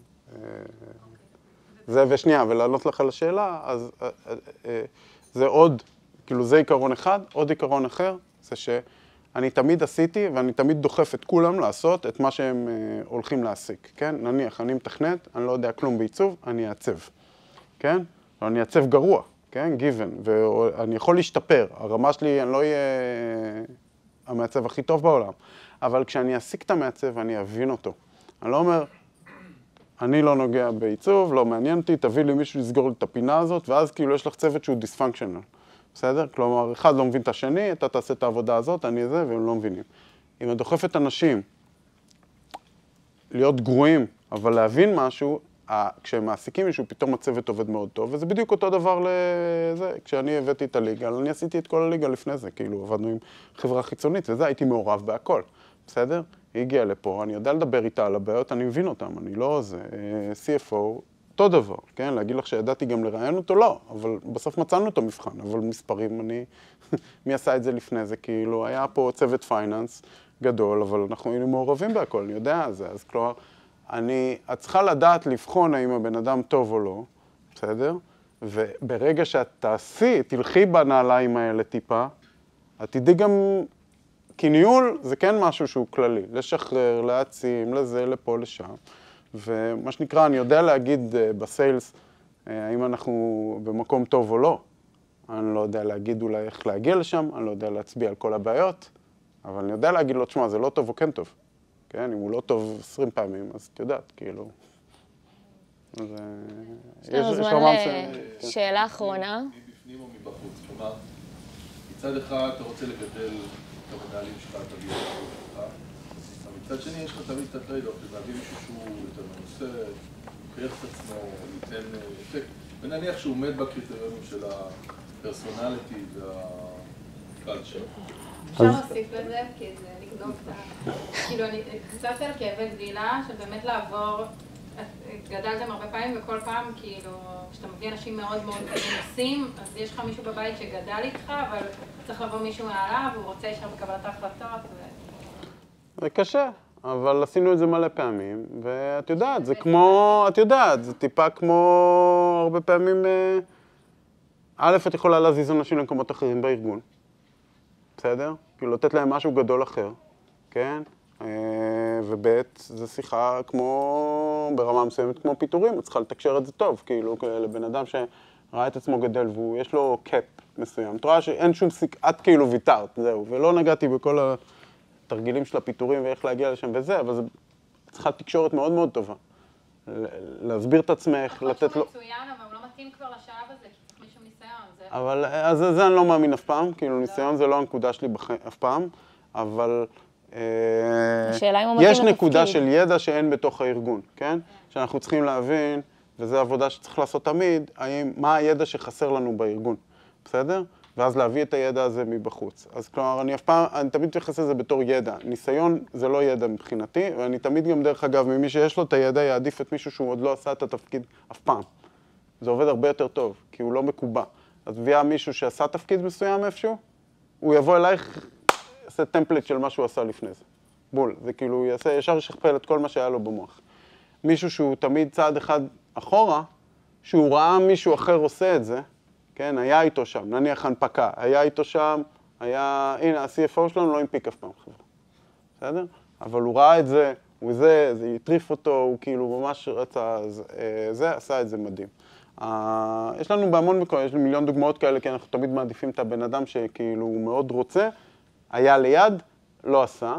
זה ושנייה, ולענות לך לשאלה, אז זה עוד, כאילו זה עיקרון אחד, עוד עיקרון אחר, זה שאני תמיד עשיתי ואני תמיד דוחף את כולם לעשות את מה שהם הולכים להסיק, כן? נניח, אני מתכנת, אני לא יודע כלום בעיצוב, אני אעצב, כן? אני אעצב גרוע, כן? given, ואני יכול להשתפר, הרמה שלי, אני לא אהיה המעצב הכי טוב בעולם, אבל כשאני אסיק את המעצב, אני אבין אותו. אני לא אומר, אני לא נוגע בעיצוב, לא מעניין אותי, תביא לי מישהו לסגור לי את הפינה הזאת, ואז כאילו יש לך צוות שהוא דיספונקשיונל. בסדר? כלומר, אחד לא מבין את השני, אתה תעשה את העבודה הזאת, אני זה, והם לא מבינים. אם את דוחפת אנשים להיות גרועים, אבל להבין משהו, כשהם מעסיקים מישהו, פתאום הצוות עובד מאוד טוב, וזה בדיוק אותו דבר לזה. כשאני הבאתי את הליגה, אני עשיתי את כל הליגה לפני זה, כאילו עבדנו עם חברה חיצונית, וזה הייתי מעורב בהכל. בסדר? היא הגיעה לפה, אני יודע לדבר איתה על הבעיות, אני מבין אותם, אני לא זה. CFO, אותו דבר, כן? להגיד לך שידעתי גם לראיין אותו? לא, אבל בסוף מצאנו את המבחן, אבל מספרים, אני... מי עשה את זה לפני זה? כאילו, היה פה צוות פייננס גדול, אבל אנחנו היינו מעורבים בהכל, אני יודע זה. אז כלומר, את צריכה לדעת לבחון האם הבן אדם טוב או לא, בסדר? וברגע שאת תעשי, תלכי בנעליים האלה טיפה, את תדעי גם... כי ניהול זה כן משהו שהוא כללי, לשחרר, להעצים, לזה, לפה, לשם. ומה שנקרא, אני יודע להגיד בסיילס, האם אנחנו במקום טוב או לא. אני לא יודע להגיד אולי איך להגיע לשם, אני לא יודע להצביע על כל הבעיות, אבל אני יודע להגיד לו, תשמע, זה לא טוב או כן טוב. כן, אם הוא לא טוב 20 פעמים, אז את יודעת, כאילו. יש לנו זמן לשאלה אחרונה. מבפנים או מבחוץ, כלומר, מצד אחד אתה רוצה לגדל את המנהלים שלך, את הגיורים שלך, אבל מצד שני יש לך תמיד את הטרייד-אוף, להביא מישהו שהוא יותר מנוסה, יוכיח את עצמו, ייתן אפקט, ונניח שהוא עומד בקריטריונים של הפרסונליטי והקלצ'ר. אפשר להוסיף לזה, כי זה לגנוב את ה... כאילו, אני חשבתי על כאבי גדילה, של באמת לעבור, גדלתם הרבה פעמים, וכל פעם, כאילו, כשאתה מביא אנשים מאוד מאוד מנוסים, אז יש לך מישהו בבית שגדל איתך, אבל צריך לבוא מישהו מעליו, והוא רוצה להישאר בקבלת ההחלטות. זה קשה, אבל עשינו את זה מלא פעמים, ואת יודעת, זה כמו, את יודעת, זה טיפה כמו הרבה פעמים, א', את יכולה להזיז אנשים למקומות אחרים בארגון, בסדר? כאילו, לתת להם משהו גדול אחר, כן? וב' זה שיחה כמו, ברמה מסוימת כמו פיתורים, את צריכה לתקשר את זה טוב, כאילו, לבן אדם שראה את עצמו גדל ויש לו קאפ מסוים. את רואה שאין שום את כאילו ויתרת, זהו, ולא נגעתי בכל התרגילים של הפיתורים ואיך להגיע לשם וזה, אבל זה צריכה תקשורת מאוד מאוד טובה. להסביר את עצמך, לתת לו... מצוין, אבל הוא לא מתאים כבר לשלב הזה, כי צריך מישהו ניסיון. אבל, אז זה אני לא מאמין אף פעם, כאילו ניסיון זה לא הנקודה שלי אף פעם, אבל... יש נקודה של ידע שאין בתוך הארגון, כן? שאנחנו צריכים להבין, וזו עבודה שצריך לעשות תמיד, מה הידע שחסר לנו בארגון, בסדר? ואז להביא את הידע הזה מבחוץ. אז כלומר, אני תמיד מתייחס לזה בתור ידע. ניסיון זה לא ידע מבחינתי, ואני תמיד גם דרך אגב, ממי שיש לו את הידע, יעדיף את מישהו שהוא עוד לא עשה את התפקיד אף פעם. זה עובד הרבה יותר טוב, כי הוא לא מקובע. אז תביאה מישהו שעשה תפקיד מסוים איפשהו, הוא יבוא אלייך, יעשה טמפלט של מה שהוא עשה לפני זה. בול, זה כאילו, הוא יעשה, ישר ישכפל את כל מה שהיה לו במוח. מישהו שהוא תמיד צעד אחד אחורה, שהוא ראה מישהו אחר עושה את זה, כן, היה איתו שם, נניח הנפקה, היה איתו שם, הנה, ה-CFO שלנו לא הנפיק אף פעם חברה. בסדר? אבל הוא ראה את זה, זה יטריף אותו, הוא כאילו ממש רצה, זה עשה את זה מדהים. יש לנו בהמון מקום, יש לנו מיליון דוגמאות כאלה, כי אנחנו תמיד מעדיפים את הבן אדם שכאילו הוא מאוד רוצה, היה ליד, לא עשה,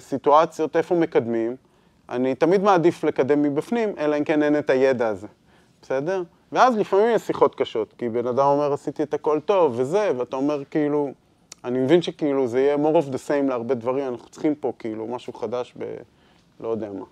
ובסיטואציות איפה מקדמים, אני תמיד מעדיף לקדם מבפנים, אלא אם כן אין את הידע הזה. בסדר? ואז לפעמים יש שיחות קשות, כי בן אדם אומר, עשיתי את הכל טוב וזה, ואתה אומר כאילו, אני מבין שכאילו זה יהיה more of the same להרבה דברים, אנחנו צריכים פה כאילו משהו חדש לא יודע מה.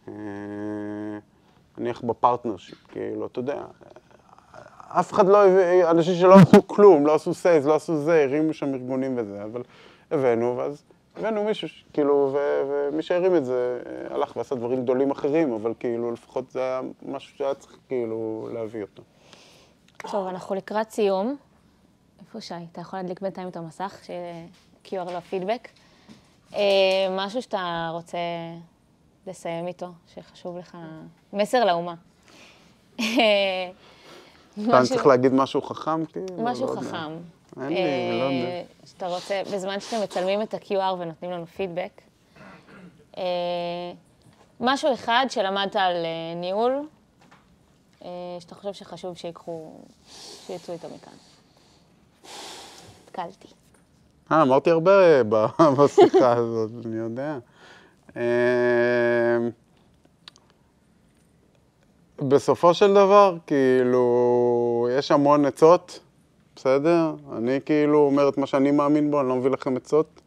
נניח בפרטנרשיפ, כאילו, אתה יודע, אף אחד לא, אנשים שלא עשו כלום, לא עשו סייז, לא עשו זה, הרימו שם ארגונים וזה, אבל הבאנו, ואז הבאנו מישהו, כאילו, ומי שהרים את זה הלך ועשה דברים גדולים אחרים, אבל כאילו, לפחות זה היה משהו שהיה צריך כאילו להביא אותו. טוב, אנחנו לקראת סיום. איפה שי? אתה יכול להדליק בינתיים את המסך, QR לו פידבק. משהו שאתה רוצה לסיים איתו, שחשוב לך, מסר לאומה. אתה צריך להגיד משהו חכם? משהו חכם. אין לי, לא יודע. שאתה רוצה, בזמן שאתם מצלמים את ה-QR ונותנים לנו פידבק, משהו אחד שלמדת על ניהול, שאתה חושב שחשוב שיצאו איתו מכאן. התקלתי. אמרתי הרבה בשיחה הזאת, אני יודע. בסופו של דבר, כאילו, יש המון עצות, בסדר? אני כאילו אומר את מה שאני מאמין בו, אני לא מביא לכם עצות.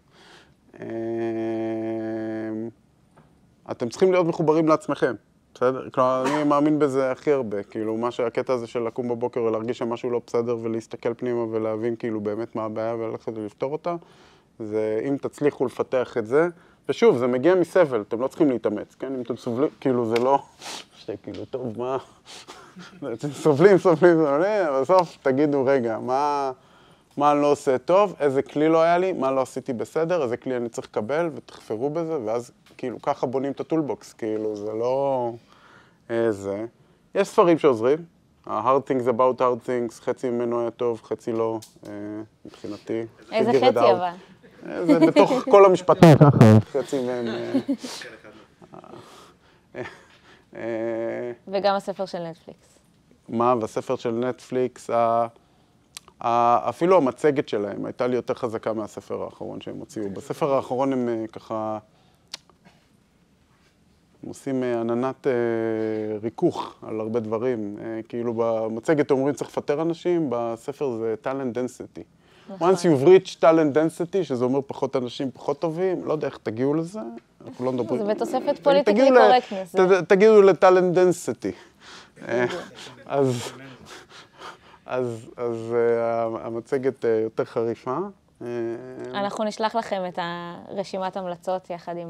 אתם צריכים להיות מחוברים לעצמכם, בסדר? כלומר, אני מאמין בזה הכי הרבה, כאילו, מה שהקטע הזה של לקום בבוקר ולהרגיש שמשהו לא בסדר ולהסתכל פנימה ולהבין כאילו באמת מה הבעיה וללכת ולפתור אותה, זה אם תצליחו לפתח את זה, ושוב, זה מגיע מסבל, אתם לא צריכים להתאמץ, כן? אם אתם סובלים, כאילו זה לא, כאילו, טוב, מה? אתם סובלים, בסוף תגידו, רגע, מה אני לא עושה טוב, איזה כלי לא היה לי, מה לא עשיתי בסדר, איזה כלי אני צריך לקבל, ותחפרו בזה, ואז כאילו ככה בונים את הטולבוקס, כאילו זה לא זה. יש ספרים שעוזרים, ה-hard things about hard things, חצי ממנו היה טוב, חצי לא, מבחינתי. איזה חצי אבל? זה בתוך כל המשפטים ככה, חצי מהם. וגם הספר של נטפליקס. מה? והספר של נטפליקס, אפילו המצגת שלהם הייתה לי יותר חזקה מהספר האחרון שהם הוציאו. בספר האחרון הם ככה, הם עושים עננת ריכוך על הרבה דברים. כאילו במצגת אומרים צריך לפטר אנשים, בספר זה talent density. once you've reached talent density, שזה אומר פחות אנשים פחות טובים, לא יודע איך תגיעו לזה, אנחנו לא מדברים. זה בתוספת פוליטיקלי קורקטנס. תגידו לטלנט דנסיטי. אז המצגת יותר חריפה. אנחנו נשלח לכם את רשימת המלצות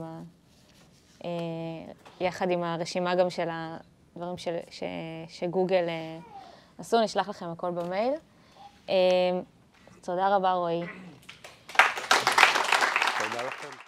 יחד עם הרשימה גם של הדברים שגוגל עשו, נשלח לכם הכל במייל. תודה רבה, רועי. תודה לכם.